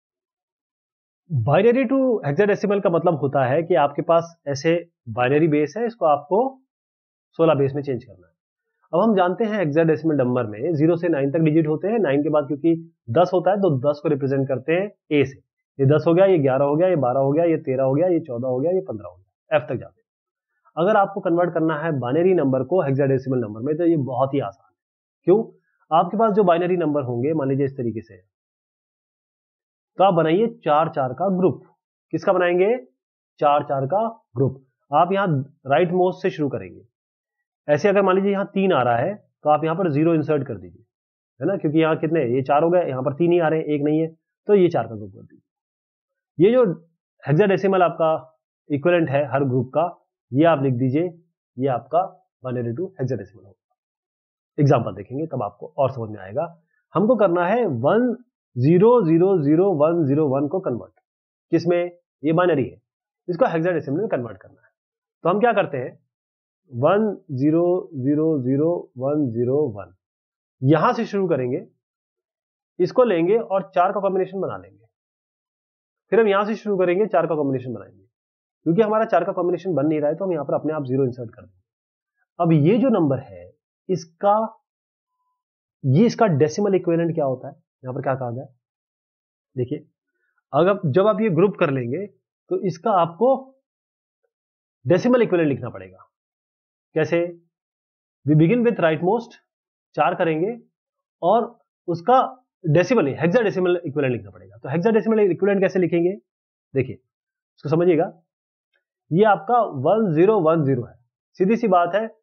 binary to hexadecimal का मतलब होता है कि आपके पास ऐसे बाइनरी बेस है, इसको आपको सोलह बेस में चेंज करना है। अब हम जानते हैं हेक्साडेसिमल नंबर में जीरो से नाइन तक डिजिट होते हैं, नाइन के बाद क्योंकि दस होता है तो दस को रिप्रेजेंट करते हैं ए से, ये दस हो गया, ये ग्यारह हो गया, ये बारह हो गया, ये तेरह हो गया, ये चौदह हो गया, ये पंद्रह हो गया, एफ तक जाते हैं। अगर आपको कन्वर्ट करना है बाइनरी नंबर को हेक्साडेसिमल नंबर में, तो ये बहुत ही आसान है। क्यों, आपके पास जो बाइनरी नंबर होंगे, मान लीजिए इस तरीके से, तो आप बनाइए चार चार का ग्रुप। किसका बनाएंगे, चार चार का ग्रुप। आप यहां राइट मोस्ट से शुरू करेंगे, ऐसे अगर मान लीजिए यहां तीन आ रहा है तो आप यहां पर जीरो इंसर्ट कर दीजिए, है ना, क्योंकि यहां कितने, ये चार हो गए, यहां पर तीन ही आ रहे हैं, एक नहीं है, तो ये चार का ग्रुप कर दीजिए। ये जो हेक्साडेसिमल आपका इक्विवेलेंट है हर ग्रुप का, ये आप लिख दीजिए, ये आपका बाइनरी टू हेक्साडेसिमल होगा। एग्जांपल देखेंगे तब आपको और समझ में आएगा। हमको करना है one zero zero zero one zero one को कन्वर्ट, किसमें, ये बाइनरी है, इसको हेक्साडेसिमल में कन्वर्ट करना है। तो हम क्या करते हैं, one zero zero zero one zero one, यहां से शुरू करेंगे, इसको लेंगे और चार का कॉम्बिनेशन बना लेंगे, फिर हम यहां से शुरू करेंगे, चार का कॉम्बिनेशन बनाएंगे, क्योंकि हमारा चार का कॉम्बिनेशन बन नहीं रहा है तो हम यहां पर अपने आप जीरो इंसर्ट कर देंगे। अब ये जो नंबर है इसका ये इसका डेसिमल इक्विवेलेंट क्या होता है, यहां पर क्या कहा गया है, देखिए अगर जब आप ये ग्रुप कर लेंगे तो इसका आपको डेसिमल इक्विवेलेंट लिखना पड़ेगा। कैसे? We begin with right most, चार करेंगे और उसका डेसिमल नहीं हेक्साडेसिमल इक्विवेलेंट लिखना पड़ेगा। तो हेक्साडेसिमल इक्विवेलेंट कैसे लिखेंगे, देखिए इसको समझिएगा। ये आपका वन जीरो वन जीरो है, सीधी सी बात है,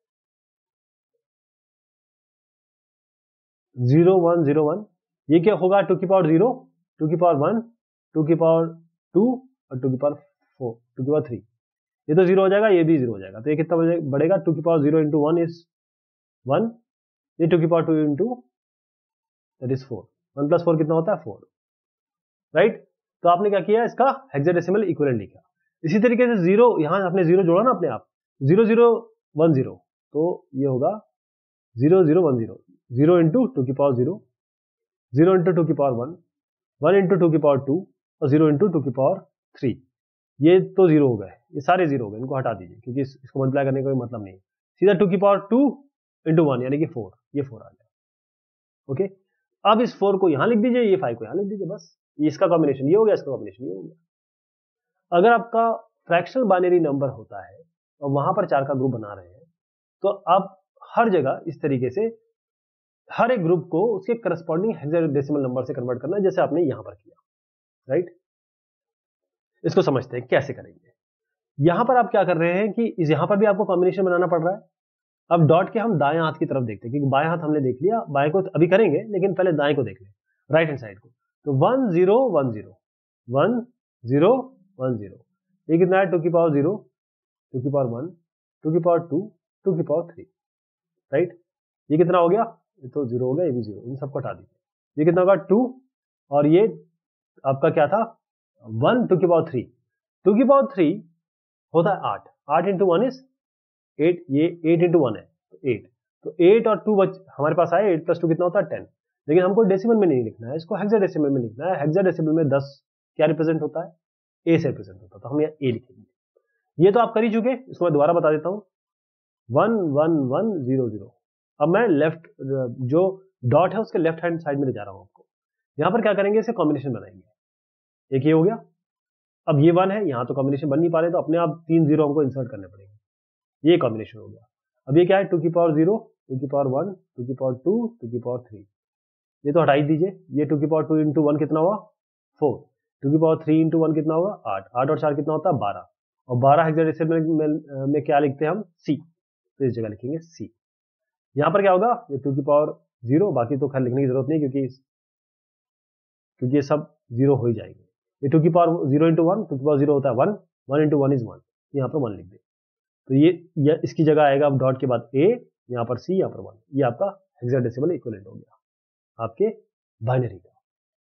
जीरो वन जीरो वन, ये क्या होगा, टू की पावर जीरो, टू की पावर वन, टू की पावर टू और टू की पावर फोर, टू की पावर थ्री, ये तो जीरो हो जाएगा, ये भी जीरो हो जाएगा। तो ये कितना बढ़ेगा, टू की power zero into one is one, ये टू की power two into that is four, one plus four कितना होता है, फोर, राइट। तो आपने क्या किया, इसका हेक्साडेसिमल इक्विवेलेंट लिखा। इसी तरीके से जीरो, यहां आपने जीरो जोड़ा ना अपने आप, जीरो जीरो वन जीरो, तो ये होगा zero zero one zero, zero into two की power zero, zero into two की power one, one into two की पावर टू और जीरो इंटू टू की पावर थ्री। ये तो जीरो हो गए, ये सारे जीरो हो गए, इनको हटा दीजिए क्योंकि इस, इसको मल्टीप्लाई करने का कोई मतलब नहीं है। सीधा टू की पावर टू इंटू वन यानी कि फोर, ये फोर आ गया। ओके, अब इस फोर को यहां लिख दीजिए, ये फाइव को यहां लिख दीजिए, बस इसका कॉम्बिनेशन ये हो गया, इसका कॉम्बिनेशन ये हो गया। अगर आपका फ्रैक्शनल बाइनरी नंबर होता है और वहां पर चार का ग्रुप बना रहे हैं, तो आप हर जगह इस तरीके से हर एक ग्रुप को उसके करस्पॉन्डिंग हेक्साडेसिमल नंबर से कन्वर्ट करना है, जैसे आपने यहां पर किया, राइट। इसको समझते हैं कैसे करेंगे। यहां पर आप क्या कर रहे हैं कि इस यहां पर भी आपको कॉम्बिनेशन बनाना पड़ रहा है। अब डॉट के हम दाएं हाथ की तरफ देखते हैं, क्योंकि बाएं हाथ हमने देख लिया, बाएं को अभी करेंगे लेकिन पहले दाएं को देख लें, राइट हैंड साइड को। तो one zero one zero, one zero one zero, ये कितना है, टू की पावर जीरो, टू की पावर वन, टू की पावर टू, टू की पावर थ्री, राइट। ये कितना हो गया, ये तो जीरो हो गया, ये भी जीरो, इन सबको हटा दीजिए। ये कितना होगा, टू, और ये आपका क्या था, वन, टू की पावर थ्री, टू की पावर थ्री होता है आठ, आठ इंटू वन इज एट, ये एट इंटू वन है तो एट, तो एट और टू बच हमारे पास आए, एट प्लस टू कितना होता है, टेन। लेकिन हमको डेसिमल में नहीं लिखना है, इसको हेक्साडेसिमल में लिखना है। हेक्साडेसिमल में दस क्या रिप्रेजेंट होता है, ए से रिप्रेजेंट होता है, तो हम यहाँ ए लिखेंगे। ये तो आप कर ही चुके, इसको मैं दोबारा बता देता हूँ, one one one zero zero. अब मैं लेफ्ट जो डॉट है उसके लेफ्ट हैंड साइड में ले जा रहा हूं आपको। यहां पर क्या करेंगे, इसे कॉम्बिनेशन बनाएंगे। एक ये हो गया, अब ये वन है, यहां तो कॉम्बिनेशन बन नहीं पा रहे, तो अपने आप तीन जीरो हमको इंसर्ट करने पड़ेंगे, ये कॉम्बिनेशन हो गया। अब ये क्या है, टू की पावर जीरो, टू की पावर वन, टू की पावर टू, टू की पावर थ्री, ये तो हटाई दीजिए। ये टू की पावर टू इंटू वन कितना हुआ, फोर, टू की पावर थ्री इंटू वन कितना होगा, आठ, आठ और चार कितना होता है, बारह, और बारह हेक्साडेसिमल में, में, में क्या लिखते हैं हम, सी, तो इस जगह लिखेंगे सी। यहां पर क्या होगा, ये टू की पावर जीरो, बाकी तो खैर लिखने की जरूरत नहीं क्योंकि क्योंकि ये सब जीरो हो ही जाएंगे। ये टू की power zero into one, two की पावर जीरो होता है one, one into one is one, यहाँ पर वन लिख दे, तो ये, ये इसकी जगह आएगा अब डॉट के बाद ए, यहाँ पर सी, यहाँ पर वन। ये आपका हेक्साडेसिमल इक्विवेलेंट हो गया आपके बाइनरी का।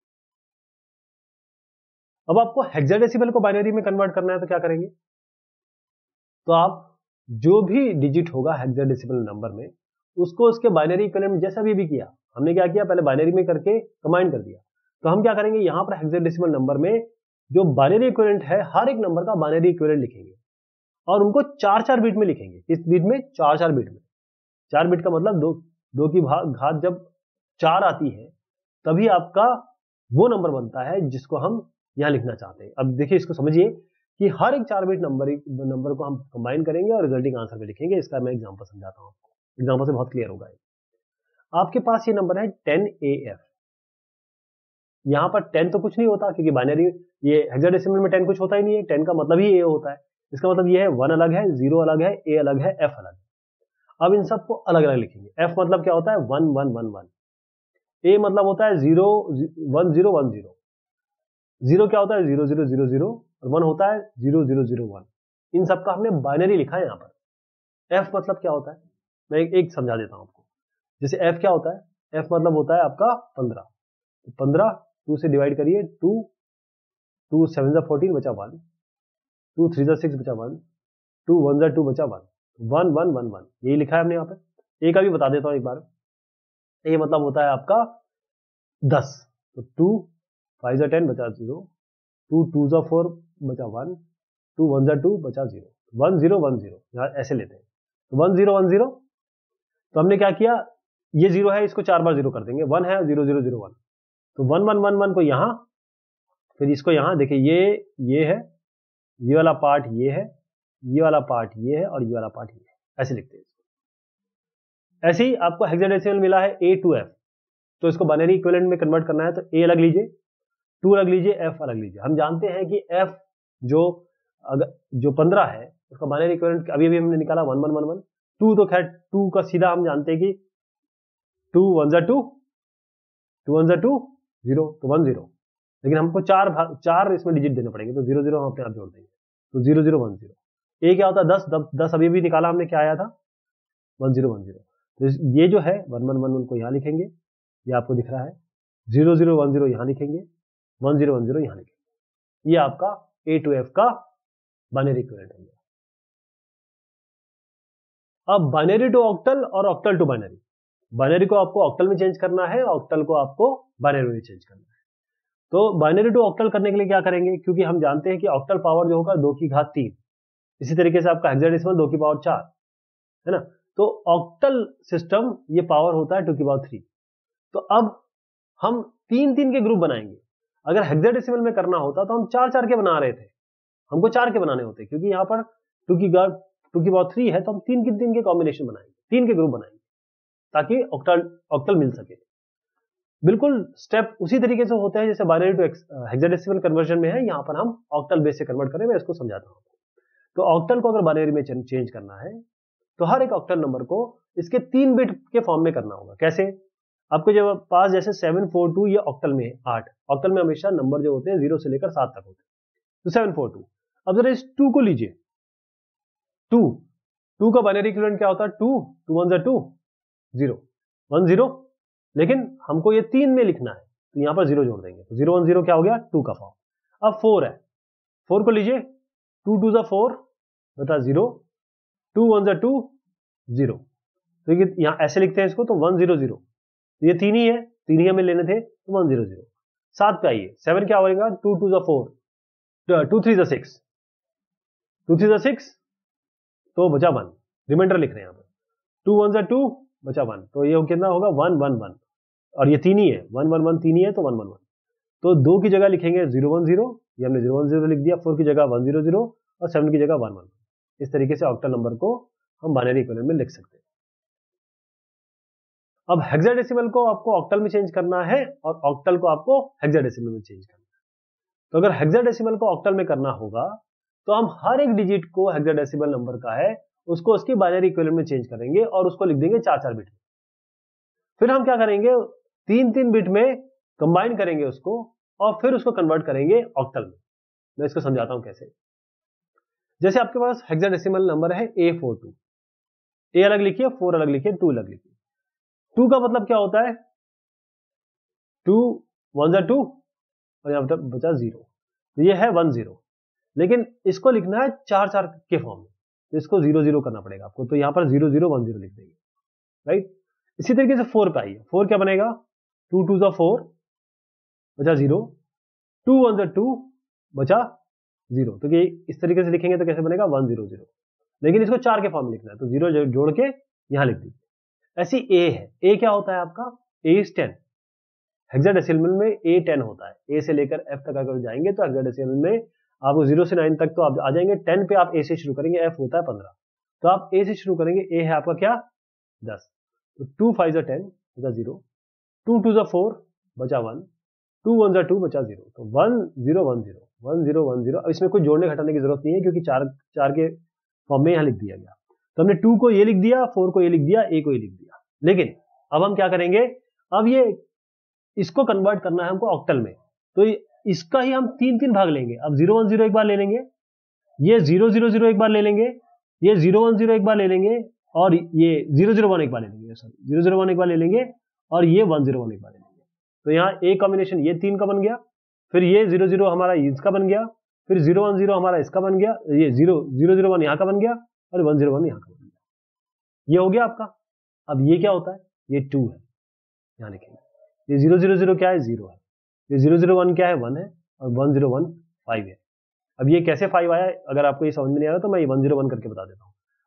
अब आपको हेक्साडेसिमल को बाइनरी में कन्वर्ट करना है तो क्या करेंगे, तो आप जो भी डिजिट होगा हेक्साडेसिमल नंबर में उसको उसके बाइनरी इक्विवेलेंट, जैसा भी, भी किया हमने, क्या किया, पहले बाइनरी में करके कंबाइन कर दिया। तो हम क्या करेंगे, यहां पर हेक्साडेसिमल नंबर में जो बाइनरी इक्विवेलेंट है, हर एक नंबर का बाइनरी इक्विवेलेंट लिखेंगे और उनको चार चार बिट में लिखेंगे। किस बिट में, चार चार बिट में। चार बिट का मतलब दो दो की घात जब चार आती है तभी आपका वो नंबर बनता है जिसको हम यहां लिखना चाहते हैं। अब देखिए, इसको समझिए कि हर एक चार बिट नंबर नंबर को हम कंबाइन करेंगे और रिजल्टिंग आंसर में लिखेंगे। इसका मैं एग्जांपल समझाता हूं आपको, एग्जांपल से बहुत क्लियर होगा। आपके पास ये नंबर है टेन ए एफ, यहां पर टेन तो कुछ नहीं होता क्योंकि बाइनरी, ये हेक्साडेसिमल में टेन कुछ होता ही नहीं है, टेन का मतलब ही ए होता है। इसका मतलब ये है वन अलग है, जीरो अलग है, ए अलग है, एफ अलग है। अब इन सबको अलग अलग लिखेंगे। एफ मतलब क्या होता है, one one one one, A मतलब होता है zero one zero one zero, zero क्या होता है, जीरो जीरो जीरो जीरो, और वन होता है जीरो जीरो जीरो वन। इन सबका हमने बाइनरी लिखा है यहाँ पर। एफ मतलब क्या होता है, मैं एक, एक समझा देता हूं आपको। जैसे एफ क्या होता है, एफ मतलब होता है आपका पंद्रह, पंद्रह टू से डिवाइड करिए, टू टू सेवन जा फोर्टीन बचा वन, टू थ्री जा सिक्स बचा वन, टू वन जा टू बचा one, one one one one, यही लिखा है हमने यहाँ पे। ए का भी बता देता हूँ एक बार। ए मतलब होता है आपका दस, तो टू फाइव जा टेन बचा जीरो, टू टू जा फोर बचा वन, टू वन जा टू बचा zero, one zero one zero, यहाँ ऐसे लेते हैं। तो वन जीरो वन जीरो, तो हमने क्या किया, ये जीरो है, इसको चार बार जीरो कर देंगे, वन है, जीरो जीरो जीरो वन, तो वन वन वन वन को यहां, फिर इसको यहां, देखिए ये ये है, ये वाला पार्ट ये है, ये वाला पार्ट ये है, और ये वाला पार्ट ये है, ऐसे लिखते हैं इसको। ऐसे ही आपको हेक्साडेसिमल मिला है ए टू एफ, तो इसको बाइनरी इक्विवेलेंट में कन्वर्ट करना है, तो ए अलग लीजिए, टू अलग लीजिए, एफ अलग लीजिए। हम जानते हैं कि एफ जो अगर जो पंद्रह है उसका बाइनरी इक्विवेलेंट अभी अभी हमने निकाला one one one one. Two तो खैर टू का सीधा हम जानते हैं कि टू वन जा टू, टू वन जा टू, जीरो तो वन जीरो, लेकिन हमको चार चार इसमें डिजिट देने पड़ेंगे, तो जीरो जीरो हम अपने आप जोड़ देंगे, तो zero zero one zero. A क्या होता है दस, दस अभी भी निकाला हमने, क्या आया था वन जीरो वन जीरो। तो ये जो है वन वन वन वन को यहाँ लिखेंगे, ये आपको दिख रहा है, जीरो जीरो वन जीरो यहाँ लिखेंगे, वन जीरो वन जीरो यहाँ लिखेंगे। ये आपका ए टू एफ का बाइनरी इक्विवेलेंट है। अब बाइनरी टू ऑक्टल और ऑक्टल टू बाइनरी, बाइनरी को आपको ऑक्टल में चेंज करना है, ऑक्टल को आपको बाइनरी में चेंज करना है। तो बाइनरी टू ऑक्टल करने के लिए क्या करेंगे, क्योंकि हम जानते हैं कि ऑक्टल पावर जो होगा दो की घात तीन, इसी तरीके से आपका हेक्साडेसिमल दो की पावर चार है ना, तो ऑक्टल सिस्टम ये पावर होता है टू की पावर थ्री। तो अब हम तीन तीन के ग्रुप बनाएंगे। अगर हेक्साडेसिमल में करना होता तो हम चार चार के बना रहे थे, हमको चार के बनाने होते, क्योंकि यहाँ पर टू की घात टू की पावर थ्री है, तो हम तीन के तीन के कॉम्बिनेशन बनाएंगे, तीन के ग्रुप बनाएंगे, ताकि ऑक्टल ऑक्टल मिल सके। बिल्कुल स्टेप उसी तरीके से होते हैं जैसे बाइनरी टू हेक्साडेसिमल कन्वर्जन में है, यहाँ पर हम ऑक्टल बेस से कन्वर्ट करें, मैं इसको समझाता हूँ। तो ऑक्टल को अगर बाइनरी में चेंज करना है तो हर एक ऑक्टल नंबर को इसके तीन बिट के फॉर्म में करना होगा। कैसे, आपको जब पास जैसे सेवन फोर टू, ये ऑक्टल में है आठ, ऑक्टल में हमेशा नंबर जो होते हैं जीरो से लेकर सात तक होते हैं, तो सेवन फोर टू। अब जरा इस टू को लीजिए, टू टू का बाइनरी इक्विवेलेंट क्या होता है, टू टू वन जा टू, जीरो वन जीरो, लेकिन हमको ये तीन में लिखना है, तो यहां पर जीरो जोड़ देंगे, तो जीरो वन जीरो क्या हो गया, टू का फॉर्म। अब फोर है, फोर को लीजिए, टू टू जा फोर बटा जीरो, टू वन जा टू, जीरो, तो ये यहां ऐसे लिखते हैं इसको, तो वन जीरो जीरो, ये तीन ही है, तीन ही हमें लेने थे, तो वन जीरो जीरो। सात पे आइए, सेवन क्या होगा, टू टू जा फोर, टू थ्री जा सिक्स, टू थ्री जा सिक्स, तो बचा वन, रिमाइंडर लिख रहे हैं यहाँ पर, टू वन जा टू बचा वन, तो ये कितना होगा वन वन वन, और ये तीन ही है, वन वन वन तीन ही है, तो वन वन वन, तो दो की जगह लिखेंगे जीरो वन जीरो, ये हमने जीरो वन जीरो लिख दिया, फोर की जगह वन जीरो जीरो, और सेवन की जगह वन वन। इस तरीके से ऑक्टल नंबर को हम बाइनरी इक्विवेलेंट में लिख सकते हैं। अब हेक्साडेसिमल को आपको ऑक्टल में चेंज करना है, और ऑक्टल को आपको हेक्साडेसिमल में चेंज करना है। तो अगर हेक्साडेसिमल को ऑक्टल में करना होगा तो हम हर एक डिजिट को हेक्साडेसिमल नंबर का है उसको उसकी बाइनरी इक्विवेलेंट में चेंज करेंगे, और उसको लिख देंगे चार चार बिट में। फिर हम क्या करेंगे, तीन तीन बिट में कंबाइन करेंगे उसको, और फिर उसको कन्वर्ट करेंगे ऑक्टल में। मैं इसको समझाता हूं कैसे। जैसे आपके पास हेक्साडेसिमल नंबर है ए फोर टू, ए अलग लिखिए, फोर अलग लिखिए, टू अलग लिखिए। टू का मतलब क्या होता है, टू वन जा टू, और यहां पर बचा जीरो, तो ये है वन जीरो, लेकिन इसको लिखना है चार चार के फॉर्म में, तो इसको जीरो जीरो करना पड़ेगा आपको, तो यहां पर जीरो जीरो वन जीरो लिख देंगे, राइट। इसी तरीके से फोर पे आइए, फोर क्या बनेगा, टू टू जा फोर बचा जीरो, टू वन जा टू बचा जीरो, तो ये इस तरीके से लिखेंगे तो कैसे बनेगा, वन जीरो जीरो, लेकिन इसको चार के फॉर्म में लिखना है, तो जीरो जोड़ के यहां लिख दीजिए। ऐसी ए है, ए क्या होता है आपका, ए इज टेन, हेक्साडेसिमल में ए टेन होता है, ए से लेकर एफ तक अगर जाएंगे तो हेक्साडेसिमल में आपको जीरो से नाइन तक तो आप आ जाएंगे, टेन पे आप ए से शुरू करेंगे, एफ होता है पंद्रह, तो आप ए से शुरू करेंगे, ए है आपका क्या दस, तो टू फाइव जा टेन बचा जीरो, टू टू जा फोर बचा वन, टू वन जा टू बचा जीरो, तो one zero one zero, one zero one zero. अब इसमें कोई जोड़ने घटाने की जरूरत नहीं है, क्योंकि चार चार के फॉर्म में यहां लिख दिया गया, तो हमने टू को ये लिख दिया, फोर को ये लिख दिया, ए को ये लिख दिया। लेकिन अब हम क्या करेंगे, अब ये इसको कन्वर्ट करना है हमको ऑक्टल में, तो इसका ही हम तीन तीन भाग लेंगे। अब जीरो वन जीरो एक बार ले लेंगे, ये जीरो जीरो जीरो एक बार ले लेंगे, ये जीरो वन जीरो एक बार ले लेंगे, और ये जीरो जीरो वन एक बार ले लेंगे, सॉरी जीरो जीरो वन एक बार ले लेंगे, और ये वन जीरो वन एक बार ले लेंगे। तो यहाँ ए कॉम्बिनेशन ये तीन का बन गया, फिर ये जीरो जीरो हमारा इसका बन गया, फिर जीरो वन जीरो हमारा इसका बन गया, ये जीरो जीरो जीरो वन यहाँ का बन गया, और वन जीरो वन यहाँ का बन गया, ये हो गया आपका। अब ये क्या होता है, ये टू है, यहाँ लिखेंगे, ये जीरो जीरो जीरो क्या है, जीरो है, ये जीरो जीरो वन क्या है, वन है, और वन जीरो वन फाइव है। अब ये कैसे फाइव आया, अगर आपको ये समझ में नहीं आ रहा तो मैं ये वन जीरो वन करके बता देता हूँ।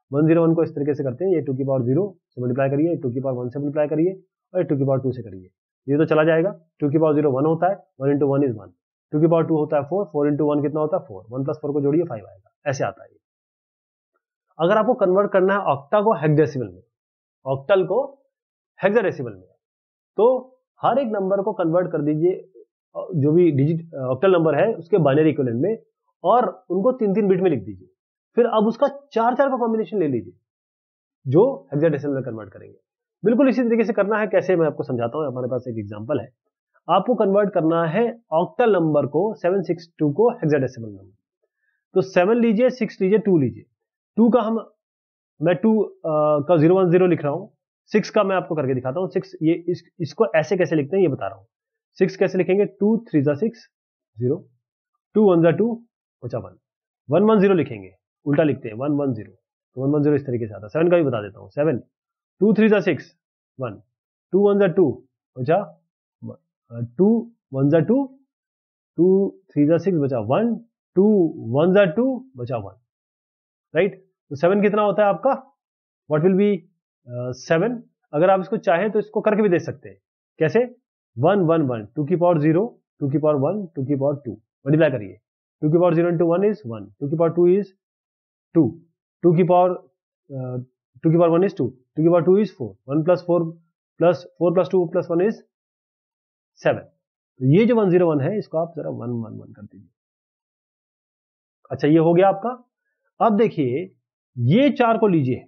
वन जीरो वन को इस तरीके से करते हैं, ये टू की पावर जीरो से मल्टीप्लाई करिए, टू की पावर वन से मल्टीप्लाई करिए और टू की पावर टू से करिए, ये तो चला जाएगा। टू की पावर जीरो वन होता है, one into one is one, two की पावर टू होता है फोर, फोर इंटू वन कितना होता है फोर, वन प्लस फोर को जोड़िए फाइव आएगा, ऐसे आता है। अगर आपको कन्वर्ट करना है ऑक्टा को हेक्साडेसिमल में, ऑक्टल को हेक्साडेसिमल में, तो हर एक नंबर को कन्वर्ट कर दीजिए जो भी डिजिट ऑक्टल नंबर है उसके बाइनरी इक्विवेलेंट में, और उनको तीन तीन बिट में लिख दीजिए। फिर अब उसका चार चार का कॉम्बिनेशन ले लीजिए जो हेक्साडेसिमल में कन्वर्ट करेंगे। बिल्कुल इसी तरीके से करना है। कैसे, मैं आपको समझाता हूं। हमारे पास एक एग्जांपल है, आपको कन्वर्ट करना है ऑक्टल नंबर को सेवन सिक्स टू को हेक्साडेसिमल नंबर। तो सेवन लीजिए, सिक्स लीजिए, टू लीजिए। टू का हम मैं टू का जीरो वन जीरो लिख रहा हूं, सिक्स का मैं आपको करके दिखाता हूं। सिक्स ये इस, इसको ऐसे कैसे लिखते हैं ये बता रहा हूं। सिक्स कैसे लिखेंगे, टू थ्री जा सिक्स, जीरो, टू वन जा टू, बचा वन, वन वन जीरो लिखेंगे, उल्टा लिखते हैं वन वन जीरो, तो वन वन जीरो इस तरीके से आता है। सेवन का भी बता देता हूं, सेवन, टू थ्री जा सिक्स, वन, टू वन जा टू, बचा टू, वन जा टू, टू थ्री जा सिक्स, बचा वन, टू वन जा टू, बचा वन, राइट। तो सेवन कितना होता है आपका, व्हाट विल बी सेवन। अगर आप इसको चाहें तो इसको करके भी दे सकते हैं। कैसे, वन वन वन, टू की पावर जीरो, टू की पावर वन, टू की पावर टू, मल्टीप्लाई करिए। टू की power zero into one is one, two की power two is two, two की पावर टू की power one is two, two की power two is four, one plus four plus four plus two plus one is seven. तो ये जो one zero one है इसको आप जरा वन वन वन कर दीजिए। अच्छा, ये हो गया आपका। अब देखिए ये चार को लीजिए,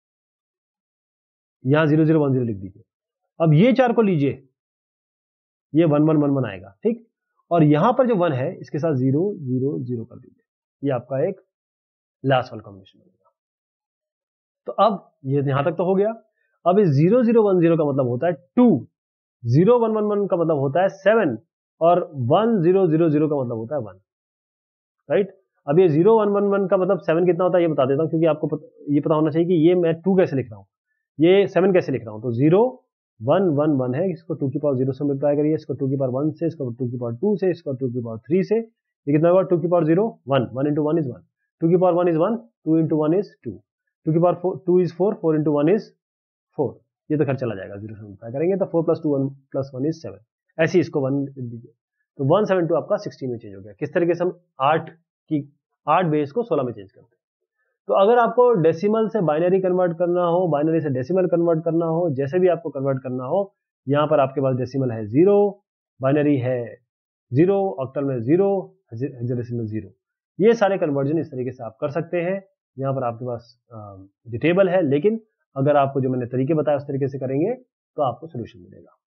यहां जीरो जीरो वन जीरो लिख दीजिए। अब ये चार को लीजिए, ये वन वन वन वन आएगा, ठीक। और यहां पर जो वन है इसके साथ जीरो जीरो जीरो कर दीजिए, ये आपका एक लास्ट वाला कॉम्बिनेशन बनेगा। तो अब ये यहां तक तो हो गया। अब इस जीरो जीरो वन जीरो का मतलब होता है two, zero one one one का मतलब होता है सेवन, और वन जीरो जीरो जीरो का मतलब होता है वन, राइट। अब ये जीरो वन वन वन का मतलब सेवन कितना होता है ये बता देता हूं, क्योंकि आपको पत, ये पता होना चाहिए कि ये मैं टू कैसे लिख रहा हूं, ये सेवन कैसे लिख रहा हूं। तो जीरो वन वन वन है, इसको टू की पावर जीरो से मल्टीप्लाई करिए, इसको टू की पावर वन से, इसको टू की पावर टू से, इसको टू की पावर थ्री से, ये कितना होगा, टू की power zero, one, one into one is one, two की power one is one, two into one is two, two की power two is four, four into one is four, ये तो खैर चला जाएगा, जीरो से मल्टीप्लाई करेंगे तो four plus two one plus one is seven, ऐसे ही इसको वन लिख दीजिए। तो वन सेवन टू आपका सिक्सटीन में चेंज हो गया। किस तरीके से हम आठ की आठ बेस को सोलह में चेंज करते हैं। तो अगर आपको डेसिमल से बाइनरी कन्वर्ट करना हो, बाइनरी से डेसिमल कन्वर्ट करना हो, जैसे भी आपको कन्वर्ट करना हो, यहां पर आपके पास डेसिमल है जीरो, बाइनरी है जीरो, ऑक्टल में जीरो, हेक्साडेसिमल जीरो, ये सारे कन्वर्जन इस तरीके से आप कर सकते हैं। यहाँ पर आपके पास जो टेबल है, लेकिन अगर आपको जो मैंने तरीके बताया उस तरीके से करेंगे तो आपको सोल्यूशन मिलेगा।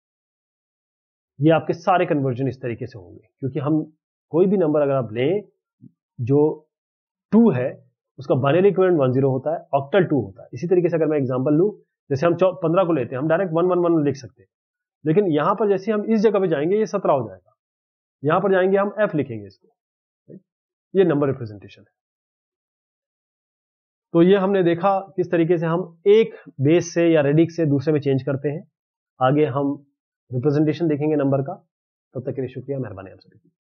ये आपके सारे कन्वर्जन इस तरीके से होंगे, क्योंकि हम कोई भी नंबर अगर आप लें जो टू है उसका बाइनरी इक्विवेलेंट वन जीरो होता है, ऑक्टल टू होता है। इसी तरीके से अगर मैं एग्जांपल लूं, जैसे हम पंद्रह को लेते हैं, हम डायरेक्ट वन वन वन लिख सकते हैं, लेकिन यहां पर जैसे हम इस जगह पे जाएंगे ये सत्रह हो जाएगा, यहां पर जाएंगे हम एफ लिखेंगे इसको, ये नंबर रिप्रेजेंटेशन है। तो ये हमने देखा किस तरीके से हम एक बेस से या रेडिक्स से दूसरे में चेंज करते हैं। आगे हम रिप्रेजेंटेशन देखेंगे नंबर का। तब तक के लिए शुक्रिया, मेहरबानी आप सभी की।